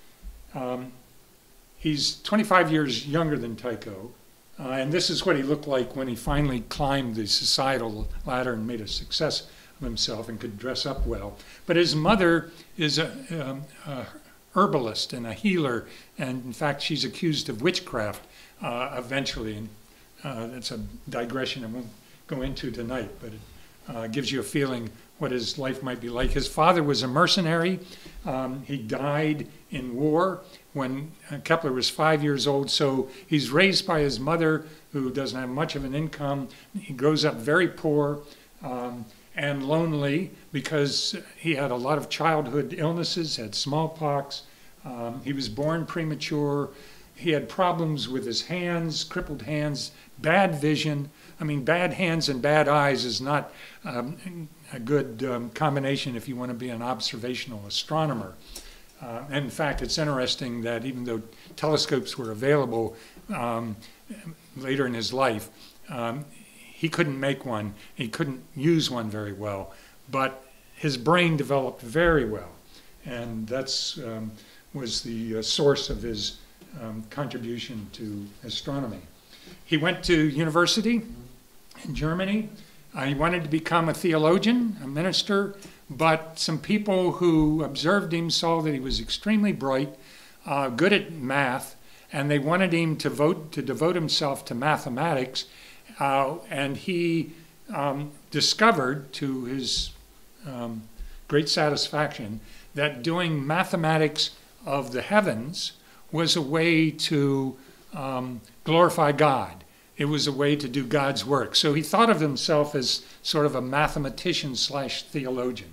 Um, he's twenty-five years younger than Tycho, uh, and this is what he looked like when he finally climbed the societal ladder and made a success of himself and could dress up well. But his mother is a, um, a herbalist and a healer, and in fact she's accused of witchcraft uh, eventually, and uh, that's a digression I won't go into tonight, but it uh, gives you a feeling what his life might be like. His father was a mercenary. Um, he died in war when uh, Kepler was five years old, so he's raised by his mother, who doesn't have much of an income. He grows up very poor um, and lonely because he had a lot of childhood illnesses, had smallpox. Um, he was born premature. He had problems with his hands, crippled hands, bad vision. I mean, bad hands and bad eyes is not um, a good um, combination if you want to be an observational astronomer. Uh, and in fact, it's interesting that even though telescopes were available um, later in his life, um, he couldn't make one. He couldn't use one very well. But his brain developed very well. And that's um, was the uh, source of his um, contribution to astronomy. He went to university in Germany. Uh, he wanted to become a theologian, a minister, but some people who observed him saw that he was extremely bright, uh, good at math, and they wanted him to vote to devote himself to mathematics. Uh, and he um, discovered, to his um, great satisfaction, that doing mathematics of the heavens was a way to um, glorify God. It was a way to do God's work. So he thought of himself as sort of a mathematician slash theologian.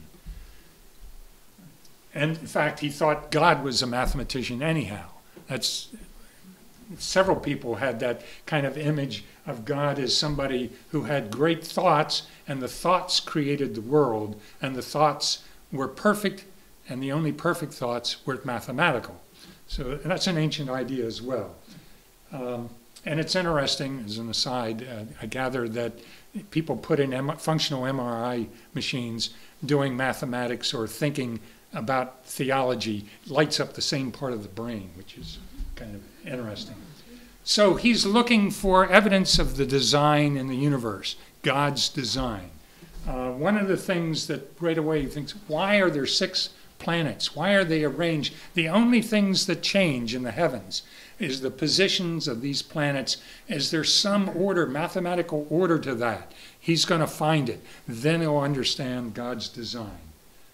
And in fact, he thought God was a mathematician anyhow. That's, several people had that kind of image of God as somebody who had great thoughts, and the thoughts created the world, and the thoughts were perfect, and the only perfect thoughts were mathematical. So that's an ancient idea as well. Um, And it's interesting, as an aside, uh, I gather that people put in M functional M R I machines doing mathematics or thinking about theology, lights up the same part of the brain, which is kind of interesting. So he's looking for evidence of the design in the universe, God's design. Uh, one of the things that right away he thinks, why are there six planets? Why are they arranged? The only things that change in the heavens is the positions of these planets. Is there some order, mathematical order to that? He's going to find it. Then he'll understand God's design.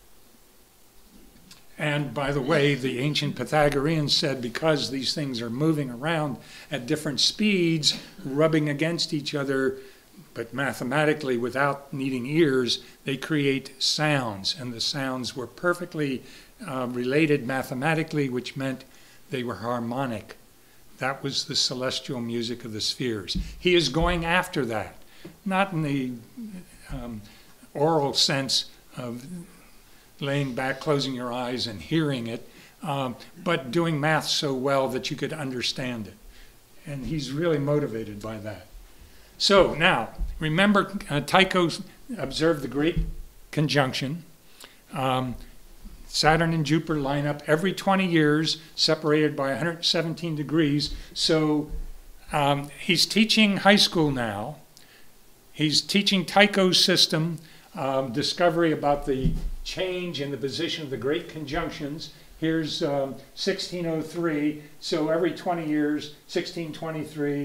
And by the way, the ancient Pythagoreans said because these things are moving around at different speeds, rubbing against each other, but mathematically without needing ears, they create sounds. And the sounds were perfectly uh, related mathematically, which meant they were harmonic. That was the celestial music of the spheres. He is going after that, not in the um, oral sense of laying back, closing your eyes and hearing it, um, but doing math so well that you could understand it. And he's really motivated by that. So now, remember uh, Tycho observed the Great Conjunction. Um, Saturn and Jupiter line up every twenty years, separated by one hundred seventeen degrees. So um, he's teaching high school now. He's teaching Tycho's system, um, discovery about the change in the position of the great conjunctions. Here's um, sixteen oh three, so every twenty years, sixteen twenty-three,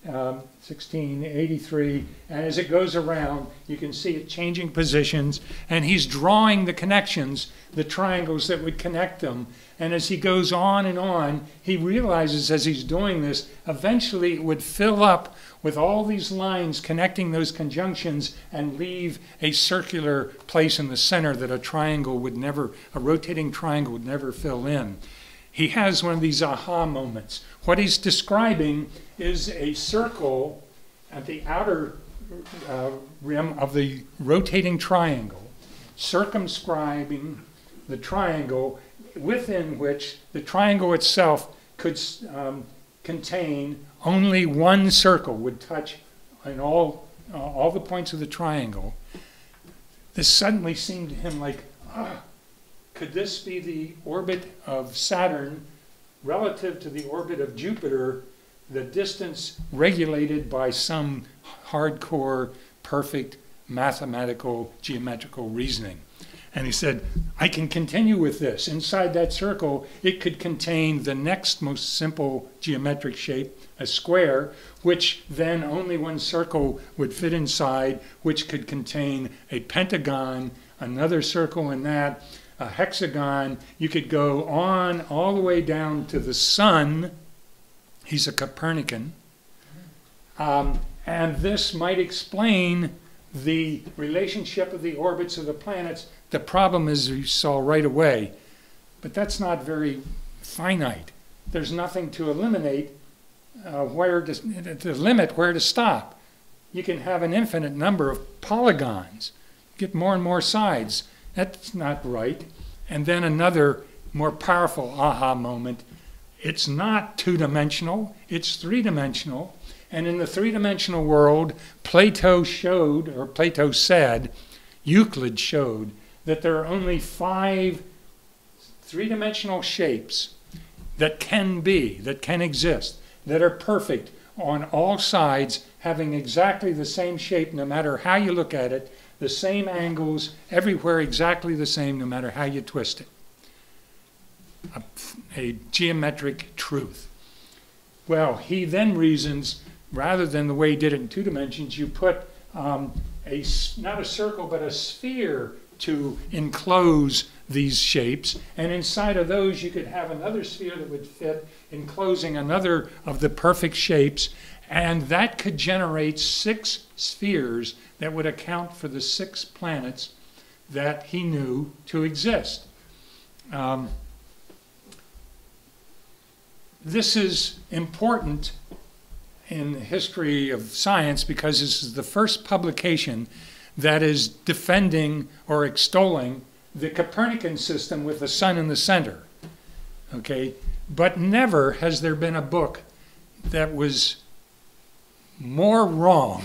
um, sixteen eighty-three, and as it goes around, you can see it changing positions, and he's drawing the connections, the triangles that would connect them. And as he goes on and on, he realizes as he's doing this, eventually it would fill up with all these lines connecting those conjunctions and leave a circular place in the center that a triangle would never, a rotating triangle would never fill in. He has one of these aha moments. What he's describing is a circle at the outer uh, rim of the rotating triangle, circumscribing the triangle, within which the triangle itself could um, contain only one circle, would touch in all, uh, all the points of the triangle. This suddenly seemed to him like, ah, could this be the orbit of Saturn relative to the orbit of Jupiter, the distance regulated by some hardcore, perfect mathematical, geometrical reasoning? And he said, I can continue with this. Inside that circle, it could contain the next most simple geometric shape, a square, which then only one circle would fit inside, which could contain a pentagon, another circle in that, a hexagon. You could go on all the way down to the sun. He's a Copernican. Um, and this might explain the relationship of the orbits of the planets. The problem is, you saw right away, but that's not very finite. There's nothing to eliminate uh, where to, to limit where to stop. You can have an infinite number of polygons, get more and more sides. That's not right. And then another more powerful aha moment. It's not two-dimensional, it's three-dimensional. And in the three-dimensional world, Plato showed, or Plato said, Euclid showed, that there are only five three-dimensional shapes that can be, that can exist, that are perfect on all sides, having exactly the same shape no matter how you look at it, the same angles, everywhere exactly the same no matter how you twist it. A, a geometric truth. Well, he then reasons, rather than the way he did it in two dimensions, you put um, a, not a circle, but a sphere to enclose these shapes, and inside of those you could have another sphere that would fit, enclosing another of the perfect shapes, and that could generate six spheres that would account for the six planets that he knew to exist. Um, this is important in the history of science because this is the first publication that is defending or extolling the Copernican system with the sun in the center. Okay? But never has there been a book that was more wrong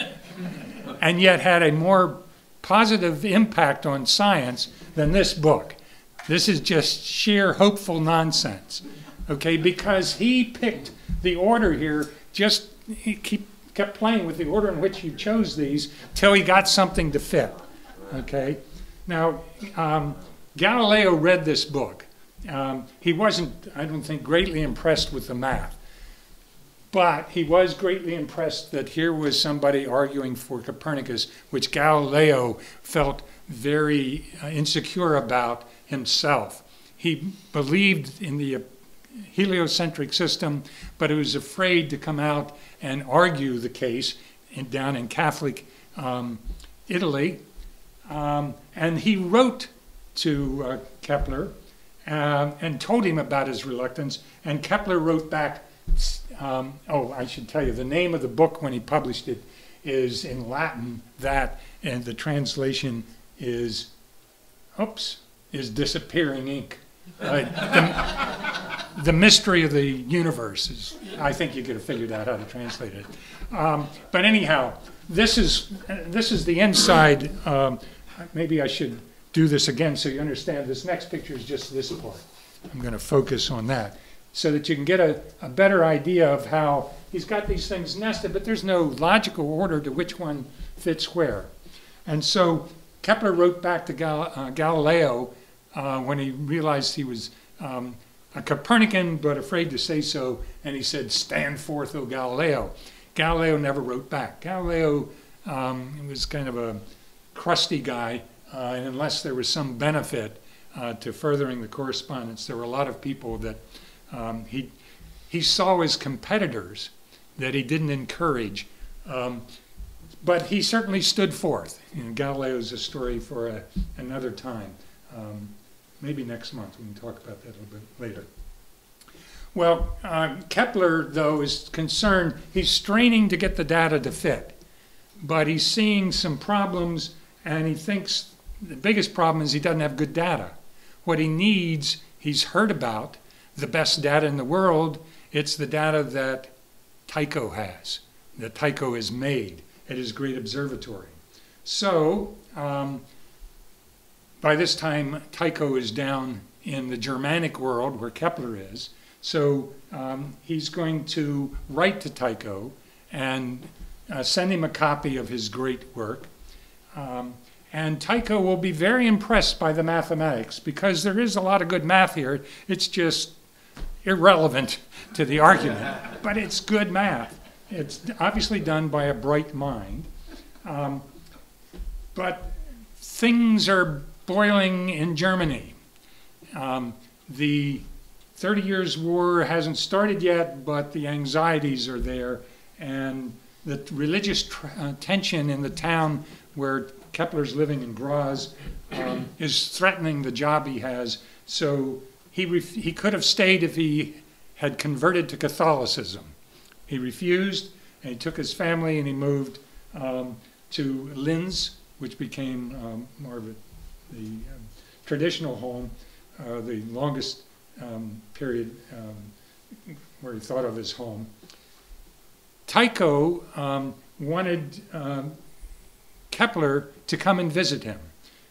and yet had a more positive impact on science than this book. This is just sheer hopeful nonsense. Okay? Because he picked the order here, just he keep kept playing with the order in which you chose these till he got something to fit. Okay? Now, um, Galileo read this book. Um, he wasn't, I don't think, greatly impressed with the math. But he was greatly impressed that here was somebody arguing for Copernicus, which Galileo felt very uh, insecure about himself. He believed in the heliocentric system, but he was afraid to come out and argue the case in, down in Catholic um, Italy. Um, and he wrote to uh, Kepler uh, and told him about his reluctance. And Kepler wrote back, um, oh, I should tell you, the name of the book when he published it is in Latin, that, and the translation is, oops, is Disappearing Ink. Uh, the, the mystery of the universe is, I think you could have figured out how to translate it. Um, but anyhow, this is this is the inside. Um, maybe I should do this again so you understand. This next picture is just this part. I'm going to focus on that so that you can get a, a better idea of how he's got these things nested, but there's no logical order to which one fits where. And so Kepler wrote back to Gal, uh, Galileo Uh, when he realized he was um, a Copernican but afraid to say so, and he said, "Stand forth, O Galileo." Galileo never wrote back. Galileo um, was kind of a crusty guy, uh, and unless there was some benefit uh, to furthering the correspondence, there were a lot of people that um, he, he saw as competitors that he didn't encourage. Um, but he certainly stood forth. You know, Galileo's a story for a, another time. Um, maybe next month we can talk about that a little bit later. Well, um, Kepler, though, is concerned. He's straining to get the data to fit, but he's seeing some problems, and he thinks the biggest problem is he doesn't have good data. What he needs, he's heard about, the best data in the world. It's the data that Tycho has, that Tycho has made at his great observatory. So, um, by this time, Tycho is down in the Germanic world where Kepler is. So um, he's going to write to Tycho and uh, send him a copy of his great work. Um, and Tycho will be very impressed by the mathematics because there is a lot of good math here. It's just irrelevant to the argument, but it's good math. It's obviously done by a bright mind. Um, but things are boiling in Germany. Um, the Thirty Years' War hasn't started yet, but the anxieties are there, and the religious tr uh, tension in the town where Kepler's living in Graz um, is threatening the job he has. So he, ref he could have stayed if he had converted to Catholicism. He refused, and he took his family and he moved um, to Linz, which became um, more of a, the um, traditional home, uh, the longest Um, period um, where he thought of his home. Tycho um, wanted um, Kepler to come and visit him.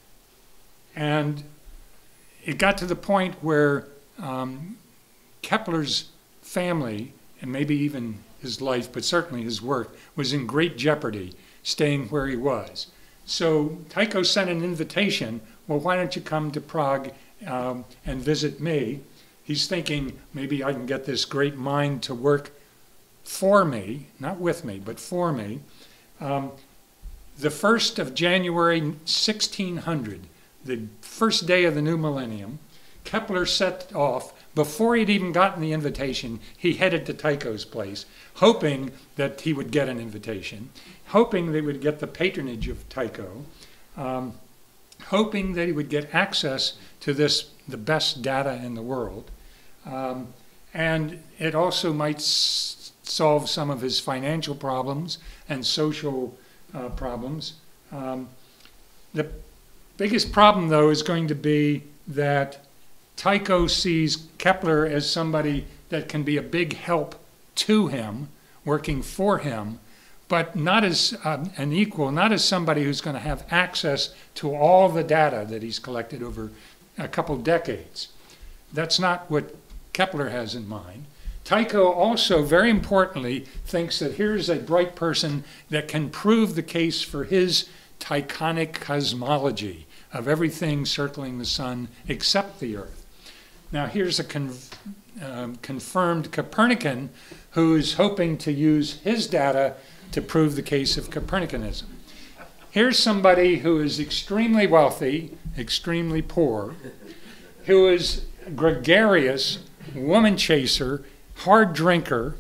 And it got to the point where um, Kepler's family, and maybe even his life, but certainly his work, was in great jeopardy staying where he was. So Tycho sent an invitation, well, why don't you come to Prague um, and visit me? He's thinking, maybe I can get this great mind to work for me, not with me, but for me. Um, the first of January sixteen hundred, the first day of the new millennium, Kepler set off. Before he'd even gotten the invitation, he headed to Tycho's place, hoping that he would get an invitation, hoping they would get the patronage of Tycho, um, hoping that he would get access to this, the best data in the world. Um, and it also might s solve some of his financial problems and social uh, problems. Um, the biggest problem, though, is going to be that Tycho sees Kepler as somebody that can be a big help to him, working for him, but not as uh, an equal, not as somebody who's going to have access to all the data that he's collected over a couple decades. That's not what Kepler has in mind. Tycho also, very importantly, thinks that here's a bright person that can prove the case for his Tychonic cosmology of everything circling the sun except the Earth. Now here's a con um, confirmed Copernican who is hoping to use his data to prove the case of Copernicanism. Here's somebody who is extremely wealthy, extremely poor, who is gregarious, woman chaser, hard drinker,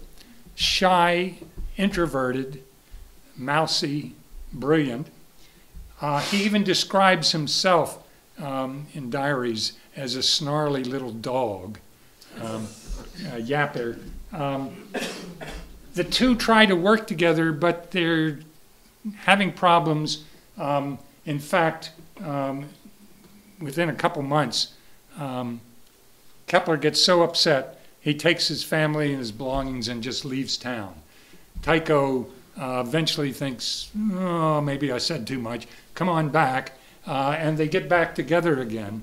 shy, introverted, mousy, brilliant. Uh, he even describes himself um, in diaries as a snarly little dog, um, a yapper. Um, the two try to work together, but they're having problems. Um, in fact, um, within a couple months, um, Kepler gets so upset, he takes his family and his belongings and just leaves town. Tycho uh, eventually thinks, oh, maybe I said too much, come on back, uh, and they get back together again.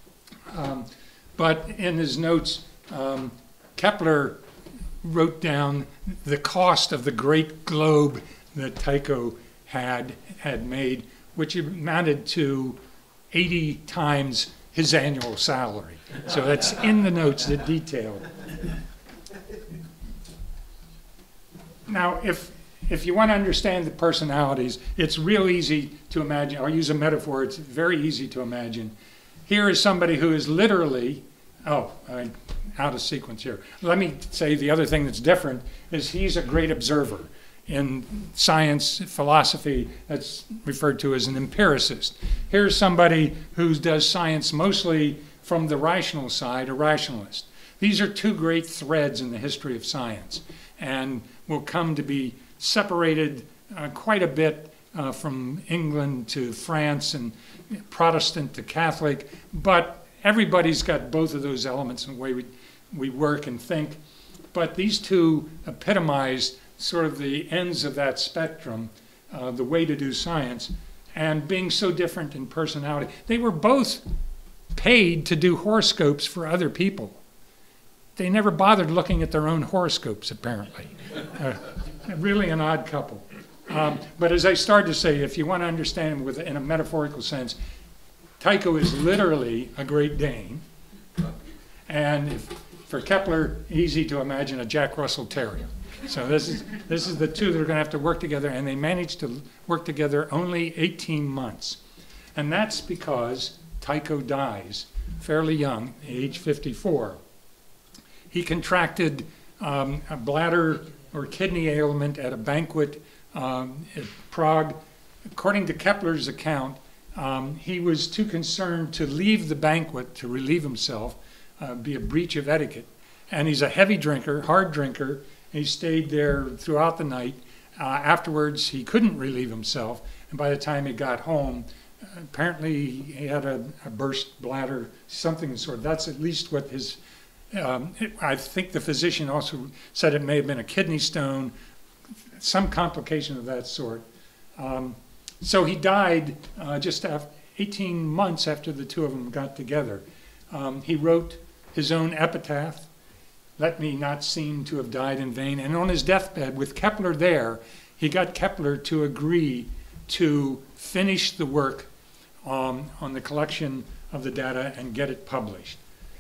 Um, but in his notes, um, Kepler wrote down the cost of the great globe that Tycho had, had made, which amounted to eighty times his annual salary. So that's in the notes, the detail. Now, if if you want to understand the personalities, it's real easy to imagine. I'll use a metaphor. It's very easy to imagine. Here is somebody who is literally, oh, I'm out of sequence here. Let me say the other thing that's different is he's a great observer. In science, philosophy, that's referred to as an empiricist. Here's somebody who does science mostly from the rational side, a rationalist. These are two great threads in the history of science and will come to be separated uh, quite a bit uh, from England to France and Protestant to Catholic, but everybody's got both of those elements in the way we, we work and think. But these two epitomize sort of the ends of that spectrum, uh, the way to do science, and being so different in personality. They were both paid to do horoscopes for other people. They never bothered looking at their own horoscopes, apparently. Uh, really an odd couple. Um, but as I started to say, if you want to understand him with, in a metaphorical sense, Tycho is literally a Great Dane. And if, for Kepler, easy to imagine a Jack Russell Terrier. So this is, this is the two that are going to have to work together, and they managed to work together only eighteen months. And that's because Tycho dies fairly young, age fifty-four. He contracted um, a bladder or kidney ailment at a banquet um, in Prague. According to Kepler's account, um, he was too concerned to leave the banquet to relieve himself, uh, be a breach of etiquette. And he's a heavy drinker, hard drinker. He stayed there throughout the night. Uh, afterwards, he couldn't relieve himself. And by the time he got home, uh, apparently he had a, a burst bladder, something of the sort. That's at least what his, um, it, I think the physician also said it may have been a kidney stone, some complication of that sort. Um, so he died uh, just after eighteen months after the two of them got together. Um, he wrote his own epitaph, "Let me not seem to have died in vain." And on his deathbed, with Kepler there, he got Kepler to agree to finish the work um, on the collection of the data and get it published.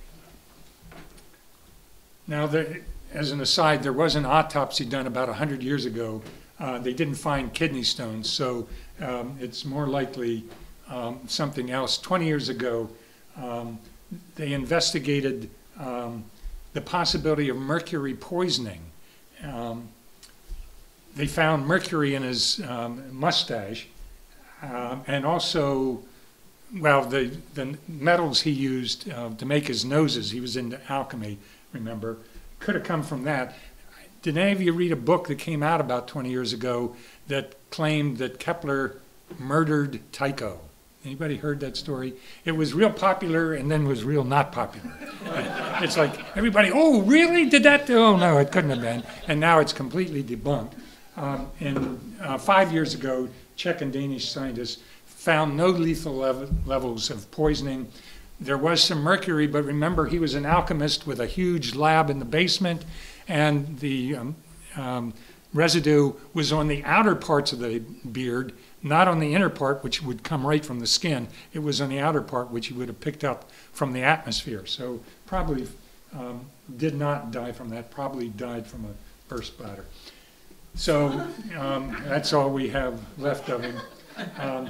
Now, there, as an aside, there was an autopsy done about one hundred years ago. Uh, they didn't find kidney stones, so um, it's more likely um, something else. twenty years ago, um, they investigated um, the possibility of mercury poisoning. Um, they found mercury in his um, mustache, um, and also, well, the, the metals he used uh, to make his noses, he was into alchemy, remember, could have come from that. Did any of you read a book that came out about twenty years ago that claimed that Kepler murdered Tycho? Anybody heard that story? It was real popular and then was real not popular. It's like everybody, oh, really? Did that? Oh, no, it couldn't have been. And now it's completely debunked. Um, and uh, five years ago, Czech and Danish scientists found no lethal level, levels of poisoning. There was some mercury, but remember, he was an alchemist with a huge lab in the basement, and the um, um, residue was on the outer parts of the beard, not on the inner part, which would come right from the skin. It was on the outer part, which he would have picked up from the atmosphere. So probably um, did not die from that, probably died from a burst bladder. So um, that's all we have left of him. Um,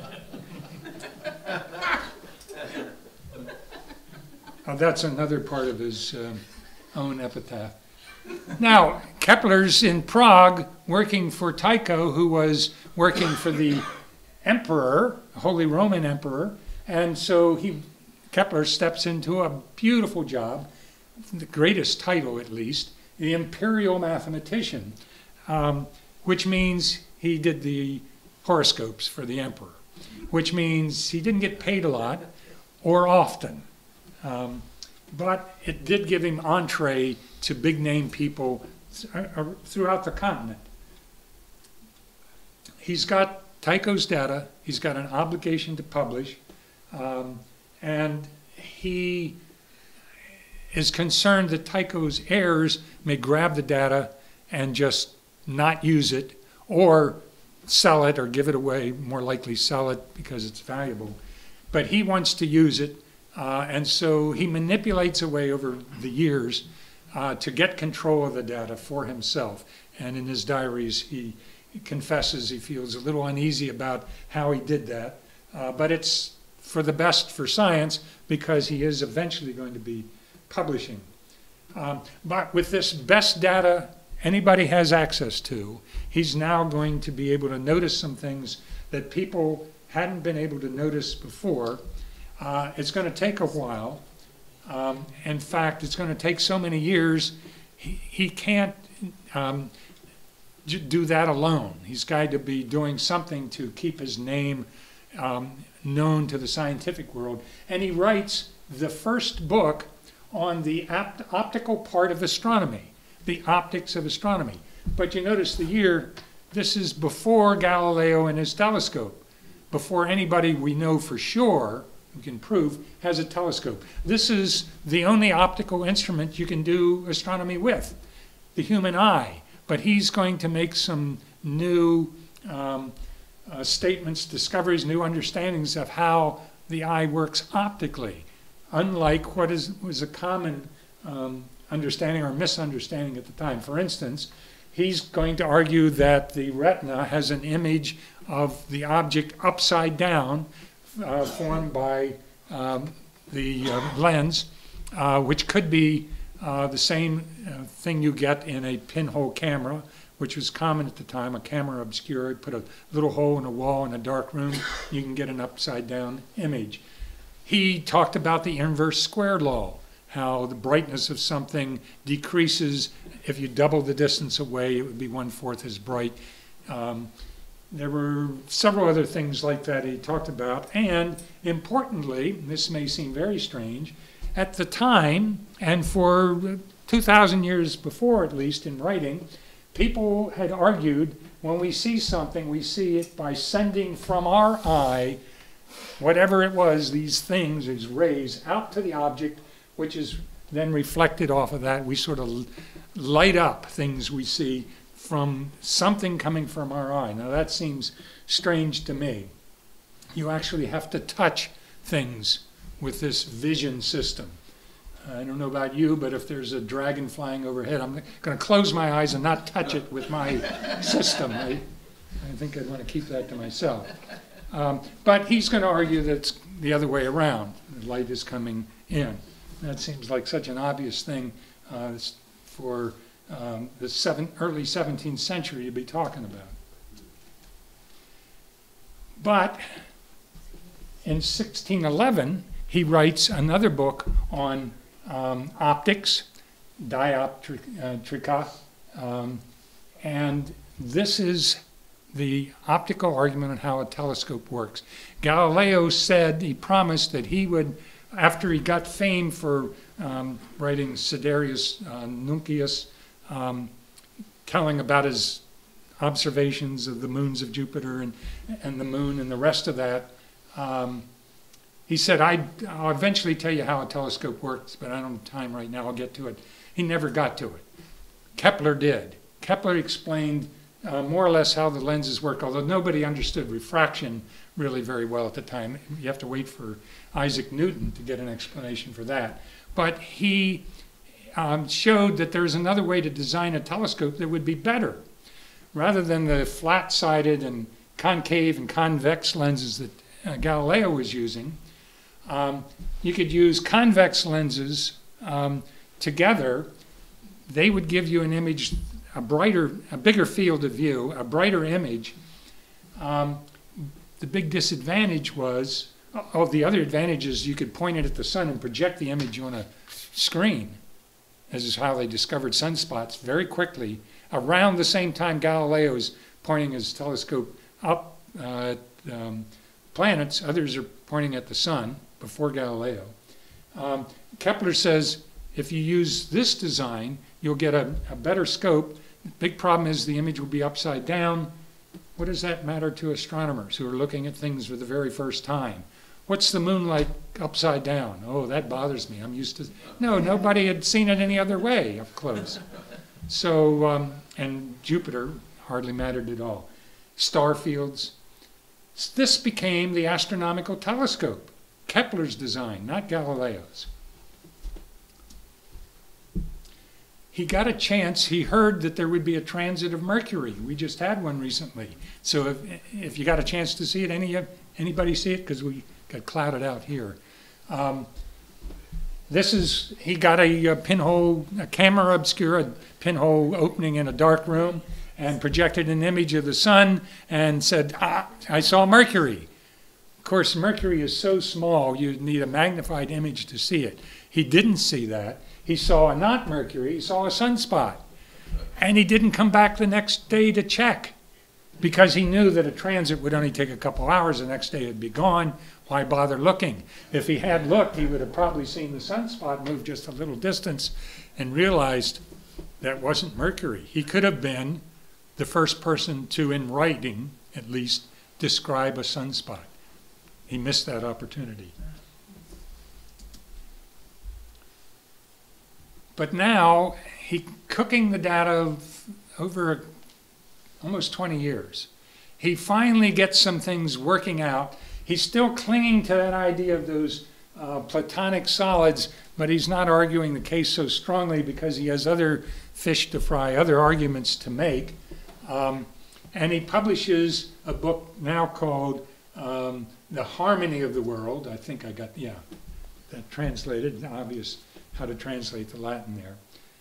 uh, that's another part of his uh, own epitaph. Now, Kepler's in Prague working for Tycho, who was working for the emperor, Holy Roman Emperor, and so he, Kepler steps into a beautiful job, the greatest title at least, the imperial mathematician, um, which means he did the horoscopes for the emperor, which means he didn't get paid a lot or often, um, but it did give him entree to big name people throughout the continent. He's got Tycho's data, he's got an obligation to publish, um, and he is concerned that Tycho's heirs may grab the data and just not use it, or sell it or give it away, more likely sell it because it's valuable. But he wants to use it, uh, and so he manipulates a way over the years uh, to get control of the data for himself. And in his diaries, he confesses he feels a little uneasy about how he did that. Uh, but it's for the best for science because he is eventually going to be publishing. Um, but with this best data anybody has access to, he's now going to be able to notice some things that people hadn't been able to notice before. Uh, it's going to take a while. Um, in fact, it's going to take so many years, he, he can't um, do that alone. He's got to be doing something to keep his name um, known to the scientific world. And he writes the first book on the opt optical part of astronomy, the optics of astronomy. But you notice the year, this is before Galileo and his telescope, before anybody we know for sure, we can prove, has a telescope. This is the only optical instrument you can do astronomy with, the human eye. But he's going to make some new um, uh, statements, discoveries, new understandings of how the eye works optically, unlike what is, was a common um, understanding or misunderstanding at the time. For instance, he's going to argue that the retina has an image of the object upside down, uh, formed by um, the uh, lens, uh, which could be uh, the same uh, thing you get in a pinhole camera, which was common at the time, a camera obscura. You put a little hole in a wall in a dark room, you can get an upside down image. He talked about the inverse square law, how the brightness of something decreases. If you double the distance away, it would be one-fourth as bright. Um, there were several other things like that he talked about. And importantly, this may seem very strange, at the time, and for two thousand years before at least in writing, people had argued when we see something, we see it by sending from our eye whatever it was, these things, these rays, out to the object, which is then reflected off of that. We sort of light up things we see from something coming from our eye. Now that seems strange to me. You actually have to touch things with this vision system. I don't know about you, but if there's a dragon flying overhead, I'm going to close my eyes and not touch it with my system. I, I think I'd want to keep that to myself. Um, but he's going to argue that it's the other way around. The light is coming in. That seems like such an obvious thing uh, for um, the seven, early seventeenth century to be talking about. But in sixteen eleven, he writes another book on um, optics, dioptrica, um, and this is the optical argument on how a telescope works. Galileo said, he promised that he would, after he got fame for um, writing Sidereus uh, Nuncius, um, telling about his observations of the moons of Jupiter and, and the moon and the rest of that, um, he said, I, I'll eventually tell you how a telescope works, but I don't have time right now, I'll get to it. He never got to it. Kepler did. Kepler explained Uh, more or less how the lenses work, although nobody understood refraction really very well at the time. You have to wait for Isaac Newton to get an explanation for that. But he um, showed that there's another way to design a telescope that would be better. Rather than the flat-sided and concave and convex lenses that uh, Galileo was using, um, you could use convex lenses um, together. They would give you an image, a brighter, a bigger field of view, a brighter image. Um, the big disadvantage was, oh, the other advantage is you could point it at the sun and project the image on a screen. This is how they discovered sunspots very quickly. Around the same time Galileo is pointing his telescope up uh, at um, planets, others are pointing at the sun before Galileo. Um, Kepler says if you use this design, you'll get a, a better scope. The big problem is the image will be upside down. What does that matter to astronomers who are looking at things for the very first time? What's the moon like upside down? Oh, that bothers me. I'm used to... No, nobody had seen it any other way up close. So, um, and Jupiter hardly mattered at all. Star fields. This became the astronomical telescope. Kepler's design, not Galileo's. he got a chance. He heard that there would be a transit of Mercury. We just had one recently. So if, if you got a chance to see it, any anybody see it? Because we got clouded out here. Um, this is, he got a, a pinhole, a camera obscura, a pinhole opening in a dark room, and projected an image of the sun and said, ah, I saw Mercury. Of course, Mercury is so small, you need a magnified image to see it. He didn't see that. He saw not Mercury, he saw a sunspot. And he didn't come back the next day to check because he knew that a transit would only take a couple hours. The next day it'd be gone. Why bother looking? If he had looked, he would have probably seen the sunspot move just a little distance and realized that wasn't Mercury. He could have been the first person to, in writing at least, describe a sunspot. He missed that opportunity. But now, he cooking the data of over almost twenty years. He finally gets some things working out. He's still clinging to that idea of those uh, platonic solids, but he's not arguing the case so strongly because he has other fish to fry, other arguments to make. Um, and he publishes a book now called um, The Harmony of the World. I think I got, yeah, that translated, obvious how to translate the Latin there.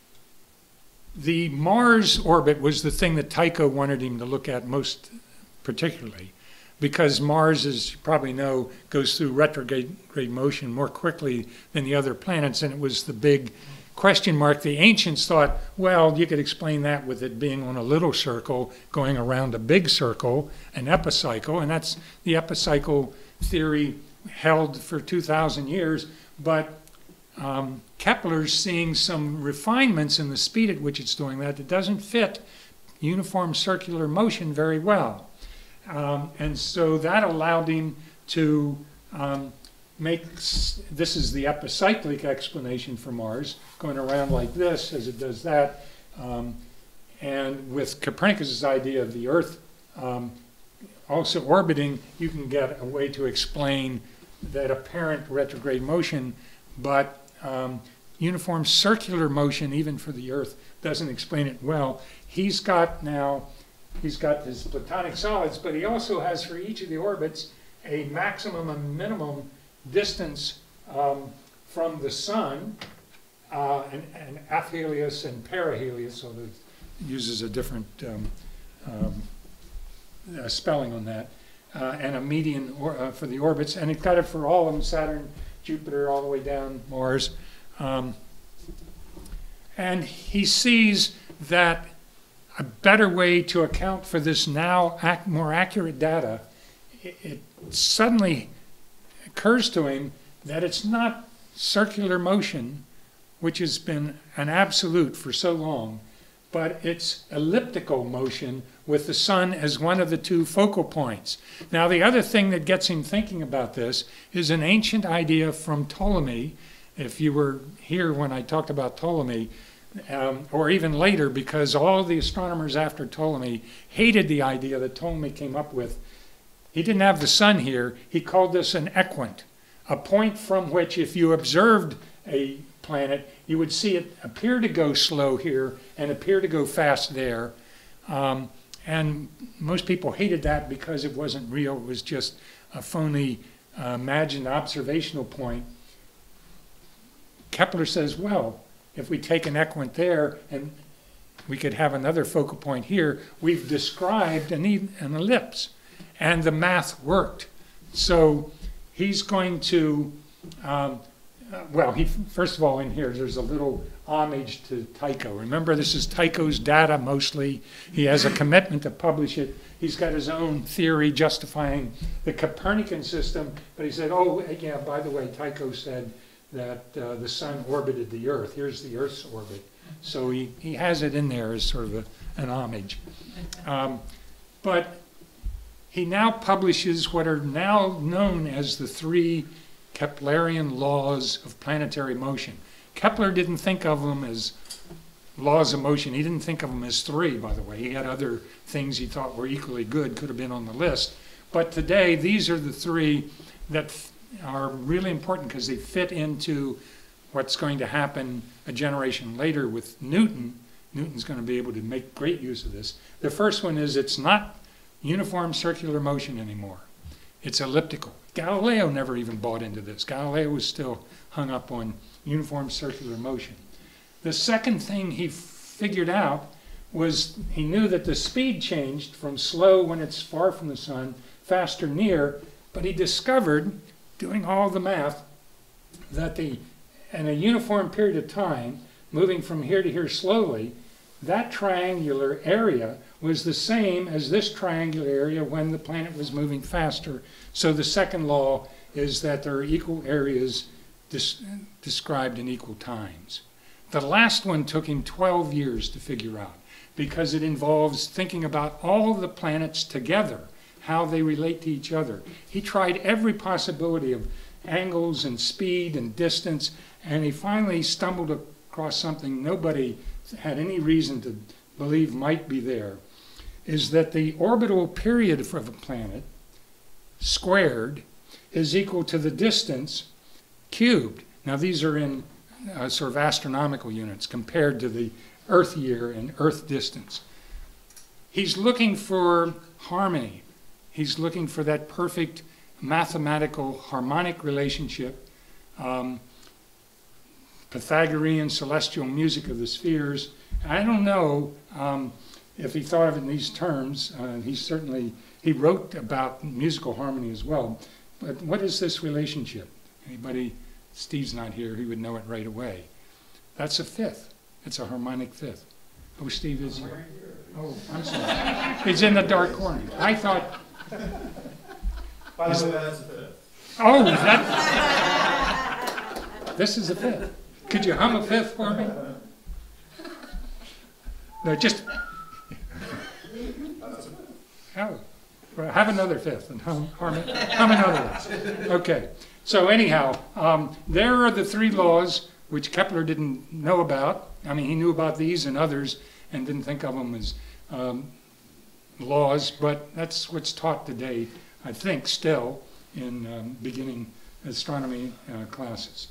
The Mars orbit was the thing that Tycho wanted him to look at most particularly, because Mars, as you probably know, goes through retrograde motion more quickly than the other planets, and it was the big question mark. The ancients thought, well, you could explain that with it being on a little circle going around a big circle, an epicycle, and that's the epicycle theory held for two thousand years, but um, Kepler's seeing some refinements in the speed at which it's doing that that doesn't fit uniform circular motion very well. Um, and so that allowed him to um, make, this is the epicyclic explanation for Mars, going around like this as it does that. Um, and with Copernicus's idea of the Earth um, also orbiting, you can get a way to explain that apparent retrograde motion, but um, uniform circular motion, even for the Earth, doesn't explain it well. He's got now, he's got his platonic solids, but he also has for each of the orbits a maximum and minimum distance um, from the sun, uh, and, and aphelios and perihelios, so it uses a different um, um, uh, spelling on that, uh, and a median or, uh, for the orbits, and it got it for all of them, Saturn, Jupiter, all the way down Mars. Um, and he sees that a better way to account for this now ac more accurate data, it, it suddenly occurs to him that it's not circular motion, which has been an absolute for so long, but it's elliptical motion with the sun as one of the two focal points. Now, the other thing that gets him thinking about this is an ancient idea from Ptolemy. If you were here when I talked about Ptolemy, um, or even later, because all the astronomers after Ptolemy hated the idea that Ptolemy came up with. He didn't have the sun here. He called this an equant, a point from which if you observed a planet, you would see it appear to go slow here and appear to go fast there. Um, and most people hated that because it wasn't real. It was just a phony, uh, imagined observational point. Kepler says, well, if we take an equant there and we could have another focal point here, we've described an, e an ellipse. And the math worked. So he's going to, um, uh, well, he, first of all, in here, there's a little homage to Tycho. Remember, this is Tycho's data mostly. He has a commitment to publish it. He's got his own theory justifying the Copernican system. But he said, oh, yeah, by the way, Tycho said that uh, the sun orbited the Earth. Here's the Earth's orbit. So he, he has it in there as sort of a, an homage. Um, but he now publishes what are now known as the three Keplerian laws of planetary motion. Kepler didn't think of them as laws of motion. He didn't think of them as three, by the way. He had other things he thought were equally good, could have been on the list. But today, these are the three that are really important because they fit into what's going to happen a generation later with Newton, Newton's going to be able to make great use of this. The first one is it's not uniform circular motion anymore. It's elliptical. Galileo never even bought into this. Galileo was still hung up on uniform circular motion. The second thing he figured out was he knew that the speed changed from slow when it's far from the sun, faster near, but he discovered, doing all the math, that the in a uniform period of time, moving from here to here slowly, that triangular area was the same as this triangular area when the planet was moving faster. So the second law is that there are equal areas dis described in equal times. The last one took him twelve years to figure out because it involves thinking about all the planets together, how they relate to each other. He tried every possibility of angles and speed and distance, and he finally stumbled across something nobody had any reason to believe might be there, is that the orbital period of a planet squared is equal to the distance cubed. Now these are in uh, sort of astronomical units compared to the Earth year and Earth distance. He's looking for harmony. He's looking for that perfect mathematical harmonic relationship, um, Pythagorean celestial music of the spheres. I don't know um, if he thought of it in these terms. Uh, he certainly, he wrote about musical harmony as well. But what is this relationship? Anybody, Steve's not here, he would know it right away. That's a fifth. It's a harmonic fifth. Oh, Steve is here. Oh, I'm sorry. He's in the dark corner. I thought... By the way, that's a fifth. Oh, that... This is a fifth. Could you hum a fifth for me? No, just... Oh, well, have another fifth and hum, hum, hum another one. Okay. So anyhow, um, there are the three laws which Kepler didn't know about. I mean, he knew about these and others and didn't think of them as um, laws, but that's what's taught today, I think, still in um, beginning astronomy uh, classes.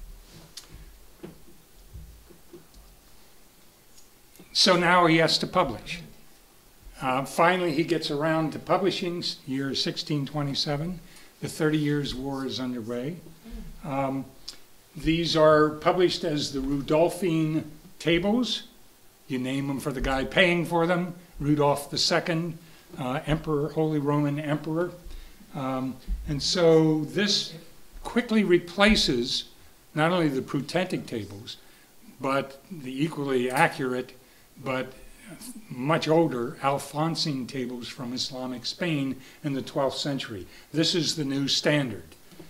So now he has to publish. Uh, finally, he gets around to publishing, year sixteen twenty-seven. The Thirty Years' War is underway. Um, these are published as the Rudolphine tables. You name them for the guy paying for them, Rudolph the Second, uh, Emperor, Holy Roman Emperor. Um, and so this quickly replaces not only the Prudentic tables, but the equally accurate but much older Alphonsine tables from Islamic Spain in the twelfth century. This is the new standard.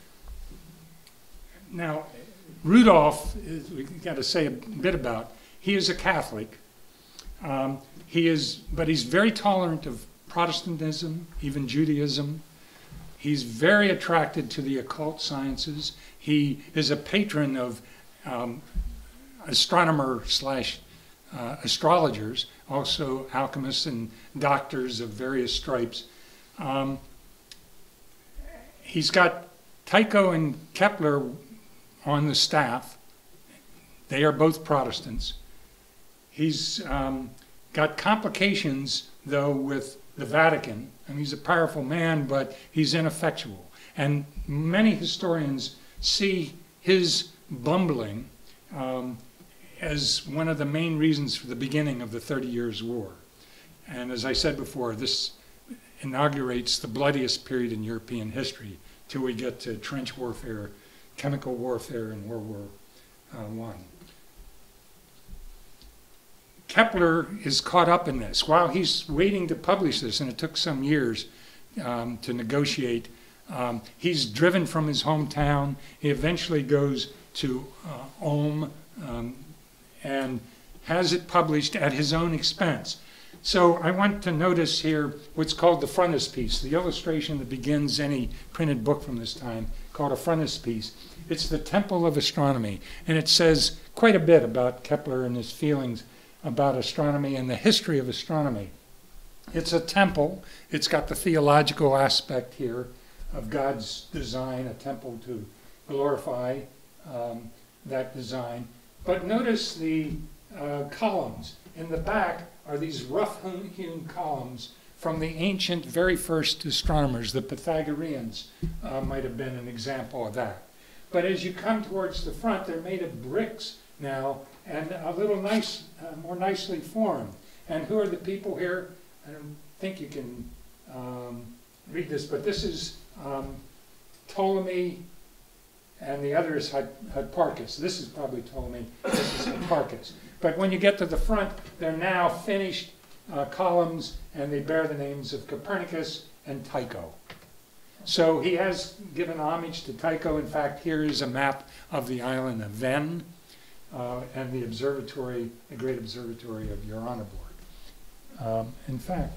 Now, Rudolph, we've got to say a bit about. He is a Catholic. Um, he is, but he's very tolerant of Protestantism, even Judaism. He's very attracted to the occult sciences. He is a patron of um, astronomer slash uh, astrologers, also alchemists and doctors of various stripes. Um, he's got Tycho and Kepler on the staff. They are both Protestants. He's um, got complications, though, with the Vatican. I mean, he's a powerful man, but he's ineffectual. And many historians see his bumbling um, as one of the main reasons for the beginning of the Thirty Years' War. And as I said before, this inaugurates the bloodiest period in European history till we get to trench warfare, chemical warfare in World War uh, One. Kepler is caught up in this. While he's waiting to publish this, and it took some years um, to negotiate, um, he's driven from his hometown. He eventually goes to uh, Ulm um, and has it published at his own expense. So I want to notice here what's called the frontispiece, the illustration that begins any printed book from this time, called a frontispiece. It's the Temple of Astronomy, and it says quite a bit about Kepler and his feelings about astronomy and the history of astronomy. It's a temple. It's got the theological aspect here of God's design, a temple to glorify. Um, that design. But notice the uh, columns. In the back are these rough-hewn columns from the ancient, very first astronomers. The Pythagoreans uh, might have been an example of that. But as you come towards the front, they're made of bricks now, and a little nice, uh, more nicely formed. And who are the people here? I don't think you can um, read this, but this is um, Ptolemy, and the other is Hipparchus. This is probably Ptolemy, this is Hipparchus. But when you get to the front, they're now finished uh, columns, and they bear the names of Copernicus and Tycho. So he has given homage to Tycho. In fact, here is a map of the island of Ven uh, and the observatory, the great observatory of Uranoborg. Um, in fact,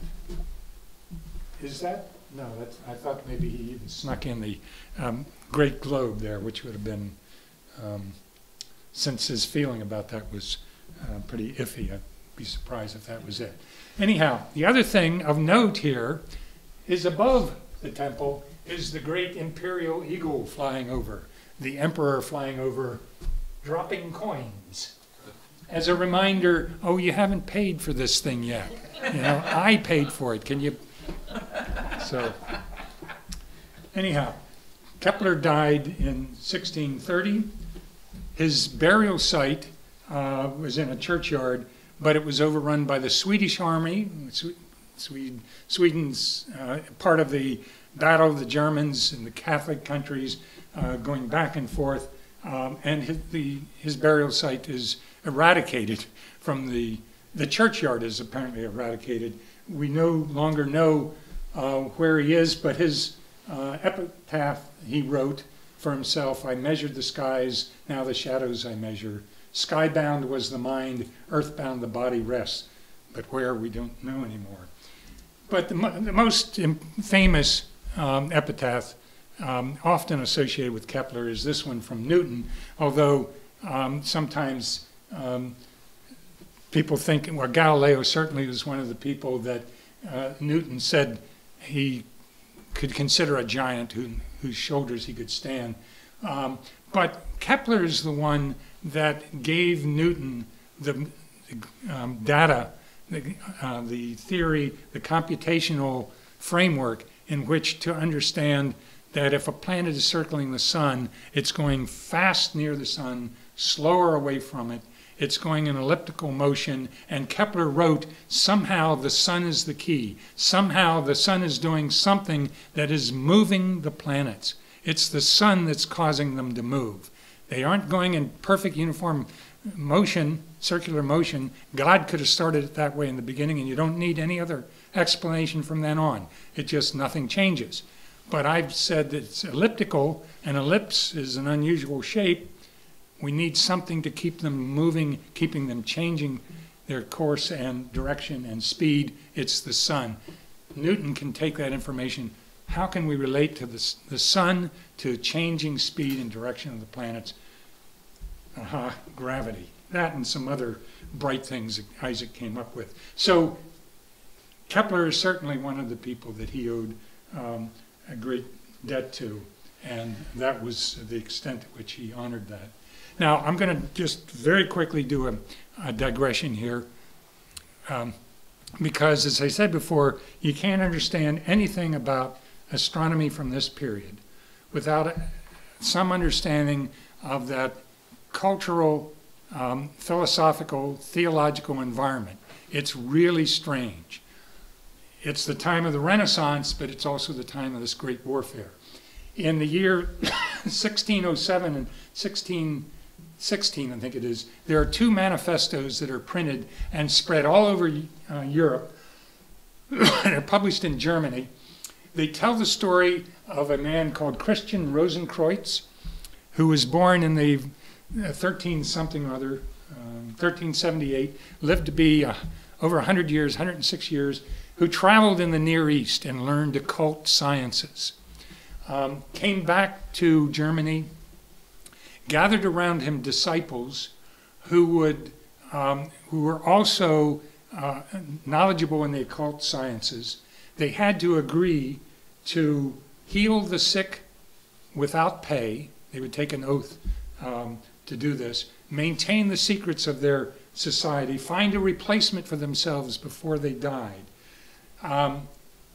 is that? No, that's, I thought maybe he even snuck in the um, Great Globe there, which would have been, um, since his feeling about that was uh, pretty iffy, I'd be surprised if that was it. Anyhow, the other thing of note here is above the temple is the great imperial eagle flying over, the emperor flying over, dropping coins. As a reminder, oh, you haven't paid for this thing yet. You know, I paid for it. Can you? So, anyhow, Kepler died in sixteen thirty. His burial site uh, was in a churchyard, but it was overrun by the Swedish army. Sweden, Sweden's uh, part of the battle of the Germans and the Catholic countries uh, going back and forth. Um, and his, the, his burial site is eradicated from the, the churchyard is apparently eradicated. We no longer know uh, where he is, but his uh, epitaph he wrote for himself, I measured the skies, now the shadows I measure. Skybound was the mind, earthbound the body rests. But where, we don't know anymore. But the, mo the most famous um, epitaph um, often associated with Kepler is this one from Newton, although um, sometimes um, people think, well, Galileo certainly was one of the people that uh, Newton said he could consider a giant who, whose shoulders he could stand. Um, but Kepler is the one that gave Newton the, the um, data, the, uh, the theory, the computational framework in which to understand that if a planet is circling the sun, it's going fast near the sun, slower away from it, it's going in elliptical motion, and Kepler wrote, somehow the sun is the key. Somehow the sun is doing something that is moving the planets. It's the sun that's causing them to move. They aren't going in perfect uniform motion, circular motion. God could have started it that way in the beginning, and you don't need any other explanation from then on. It just, nothing changes. But I've said that it's elliptical. An ellipse is an unusual shape. We need something to keep them moving, keeping them changing their course and direction and speed. It's the sun. Newton can take that information. How can we relate to the, the sun, to changing speed and direction of the planets? Aha, gravity. That and some other bright things that Isaac came up with. So Kepler is certainly one of the people that he owed um, a great debt to, and that was the extent to which he honored that. Now, I'm going to just very quickly do a, a digression here, um, because, as I said before, you can't understand anything about astronomy from this period without some understanding of that cultural, um, philosophical, theological environment. It's really strange. It's the time of the Renaissance, but it's also the time of this great warfare. In the year sixteen oh seven and sixteen sixteen, I think it is, there are two manifestos that are printed and spread all over uh, Europe. They're published in Germany. They tell the story of a man called Christian Rosenkreutz, who was born in the thirteen something or other, um, thirteen seventy-eight, lived to be uh, over one hundred years, one hundred six years, who traveled in the Near East and learned occult sciences. Um, came back to Germany, gathered around him disciples who would, um, who were also uh, knowledgeable in the occult sciences. They had to agree to heal the sick without pay. They would take an oath um, to do this, maintain the secrets of their society, find a replacement for themselves before they died. Um,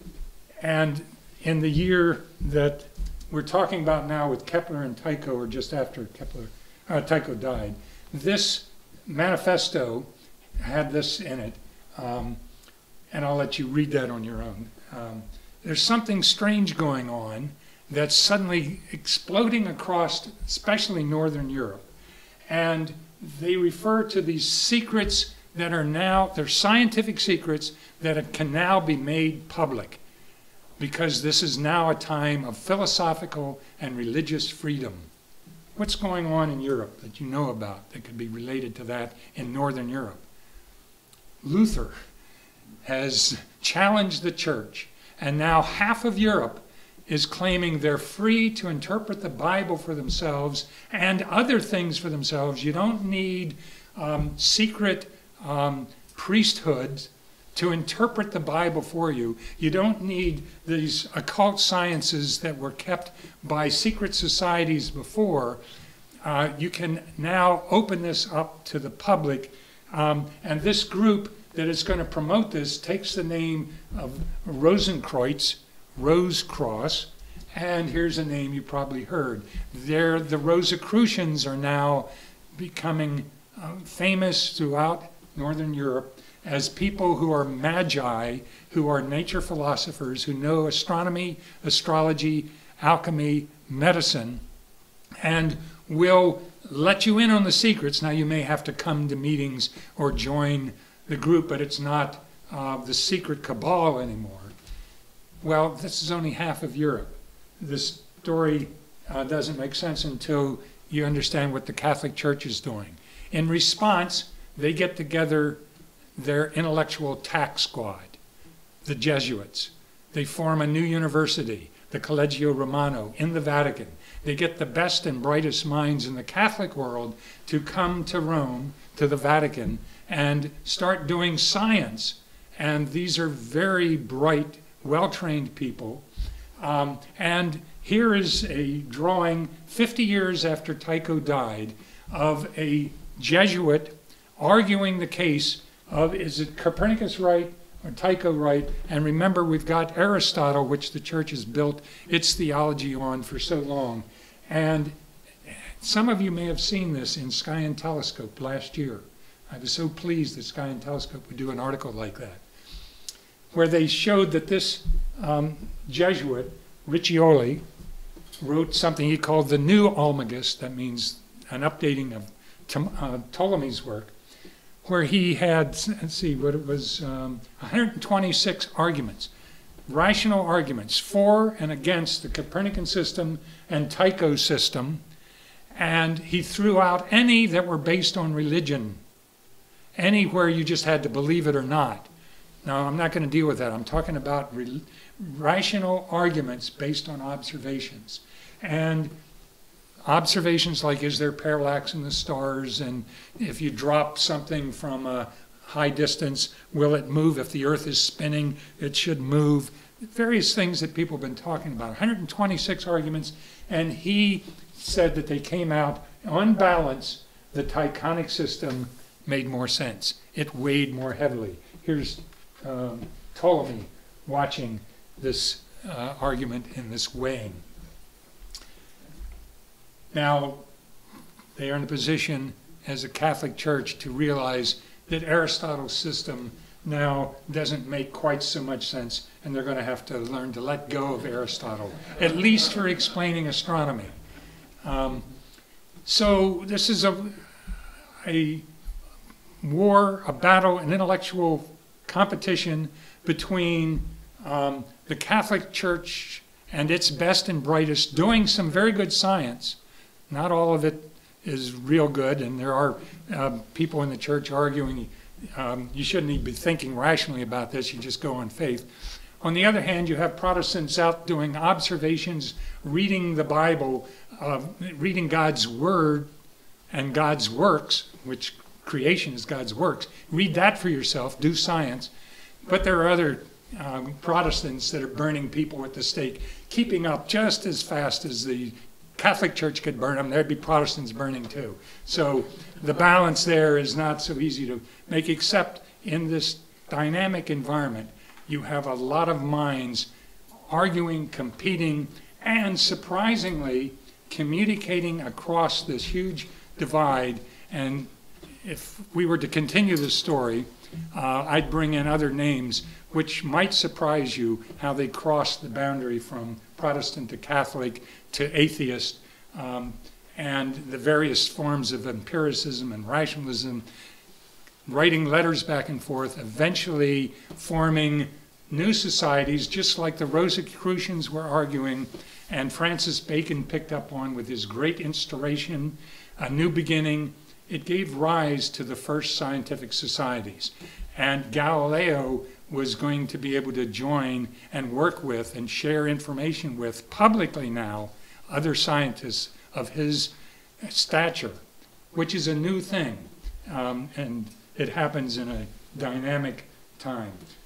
and in the year that we're talking about now with Kepler and Tycho, or just after Kepler, uh, Tycho died, this manifesto had this in it, um, and I'll let you read that on your own. Um, there's something strange going on that's suddenly exploding across, especially Northern Europe. And they refer to these secrets that are now, they're scientific secrets that can now be made public, because this is now a time of philosophical and religious freedom. What's going on in Europe that you know about that could be related to that in Northern Europe? Luther has challenged the church, and now half of Europe is claiming they're free to interpret the Bible for themselves and other things for themselves. You don't need um, secret um, priesthoods to interpret the Bible for you. You don't need these occult sciences that were kept by secret societies before. Uh, you can now open this up to the public. Um, and this group that is going to promote this takes the name of Rosenkreuz, Rose Cross, and here's a name you probably heard. They're, the Rosicrucians are now becoming uh, famous throughout Northern Europe as people who are magi, who are nature philosophers, who know astronomy, astrology, alchemy, medicine, and will let you in on the secrets. Now you may have to come to meetings or join the group, but it's not uh, the secret cabal anymore. Well, this is only half of Europe. This story uh, doesn't make sense until you understand what the Catholic Church is doing. In response, they get together their intellectual tax squad, the Jesuits. They form a new university, the Collegio Romano, in the Vatican. They get the best and brightest minds in the Catholic world to come to Rome, to the Vatican, and start doing science. And these are very bright, well-trained people. Um, and here is a drawing fifty years after Tycho died of a Jesuit arguing the case of, is it Copernicus right or Tycho right? And remember, we've got Aristotle, which the church has built its theology on for so long. And some of you may have seen this in Sky and Telescope last year. I was so pleased that Sky and Telescope would do an article like that, where they showed that this um, Jesuit, Riccioli, wrote something he called the New Almagest, that means an updating of uh, Ptolemy's work, where he had, let's see, what it was, um, one hundred twenty-six arguments, rational arguments for and against the Copernican system and Tycho system, and he threw out any that were based on religion, anywhere you just had to believe it or not. Now, I'm not going to deal with that. I'm talking about re rational arguments based on observations. And observations like, is there parallax in the stars? And if you drop something from a high distance, will it move? If the Earth is spinning, it should move. Various things that people have been talking about. one hundred twenty-six arguments. And he said that they came out, on balance, the Tychonic system made more sense. It weighed more heavily. Here's um, Ptolemy watching this uh, argument in this weighing. Now, they are in a position as a Catholic Church to realize that Aristotle's system now doesn't make quite so much sense, and they're going to have to learn to let go of Aristotle, at least for explaining astronomy. Um, so this is a, a war, a battle, an intellectual competition between um, the Catholic Church and its best and brightest doing some very good science. Not all of it is real good, and there are uh, people in the church arguing um, you shouldn't even be thinking rationally about this, you just go on faith. On the other hand, you have Protestants out doing observations, reading the Bible, uh, reading God's Word and God's works, which creation is God's works. Read that for yourself, do science. But there are other um, Protestants that are burning people at the stake, keeping up just as fast as the Catholic Church could burn them, there'd be Protestants burning too. So the balance there is not so easy to make, except in this dynamic environment, you have a lot of minds arguing, competing, and surprisingly communicating across this huge divide. And if we were to continue the story, uh, I'd bring in other names which might surprise you, how they cross the boundary from Protestant to Catholic to atheist, um, and the various forms of empiricism and rationalism, writing letters back and forth, eventually forming new societies, just like the Rosicrucians were arguing, and Francis Bacon picked up on with his great instauration, a new beginning. It gave rise to the first scientific societies. And Galileo was going to be able to join and work with and share information with publicly now other scientists of his stature, which is a new thing. Um, and it happens in a dynamic time.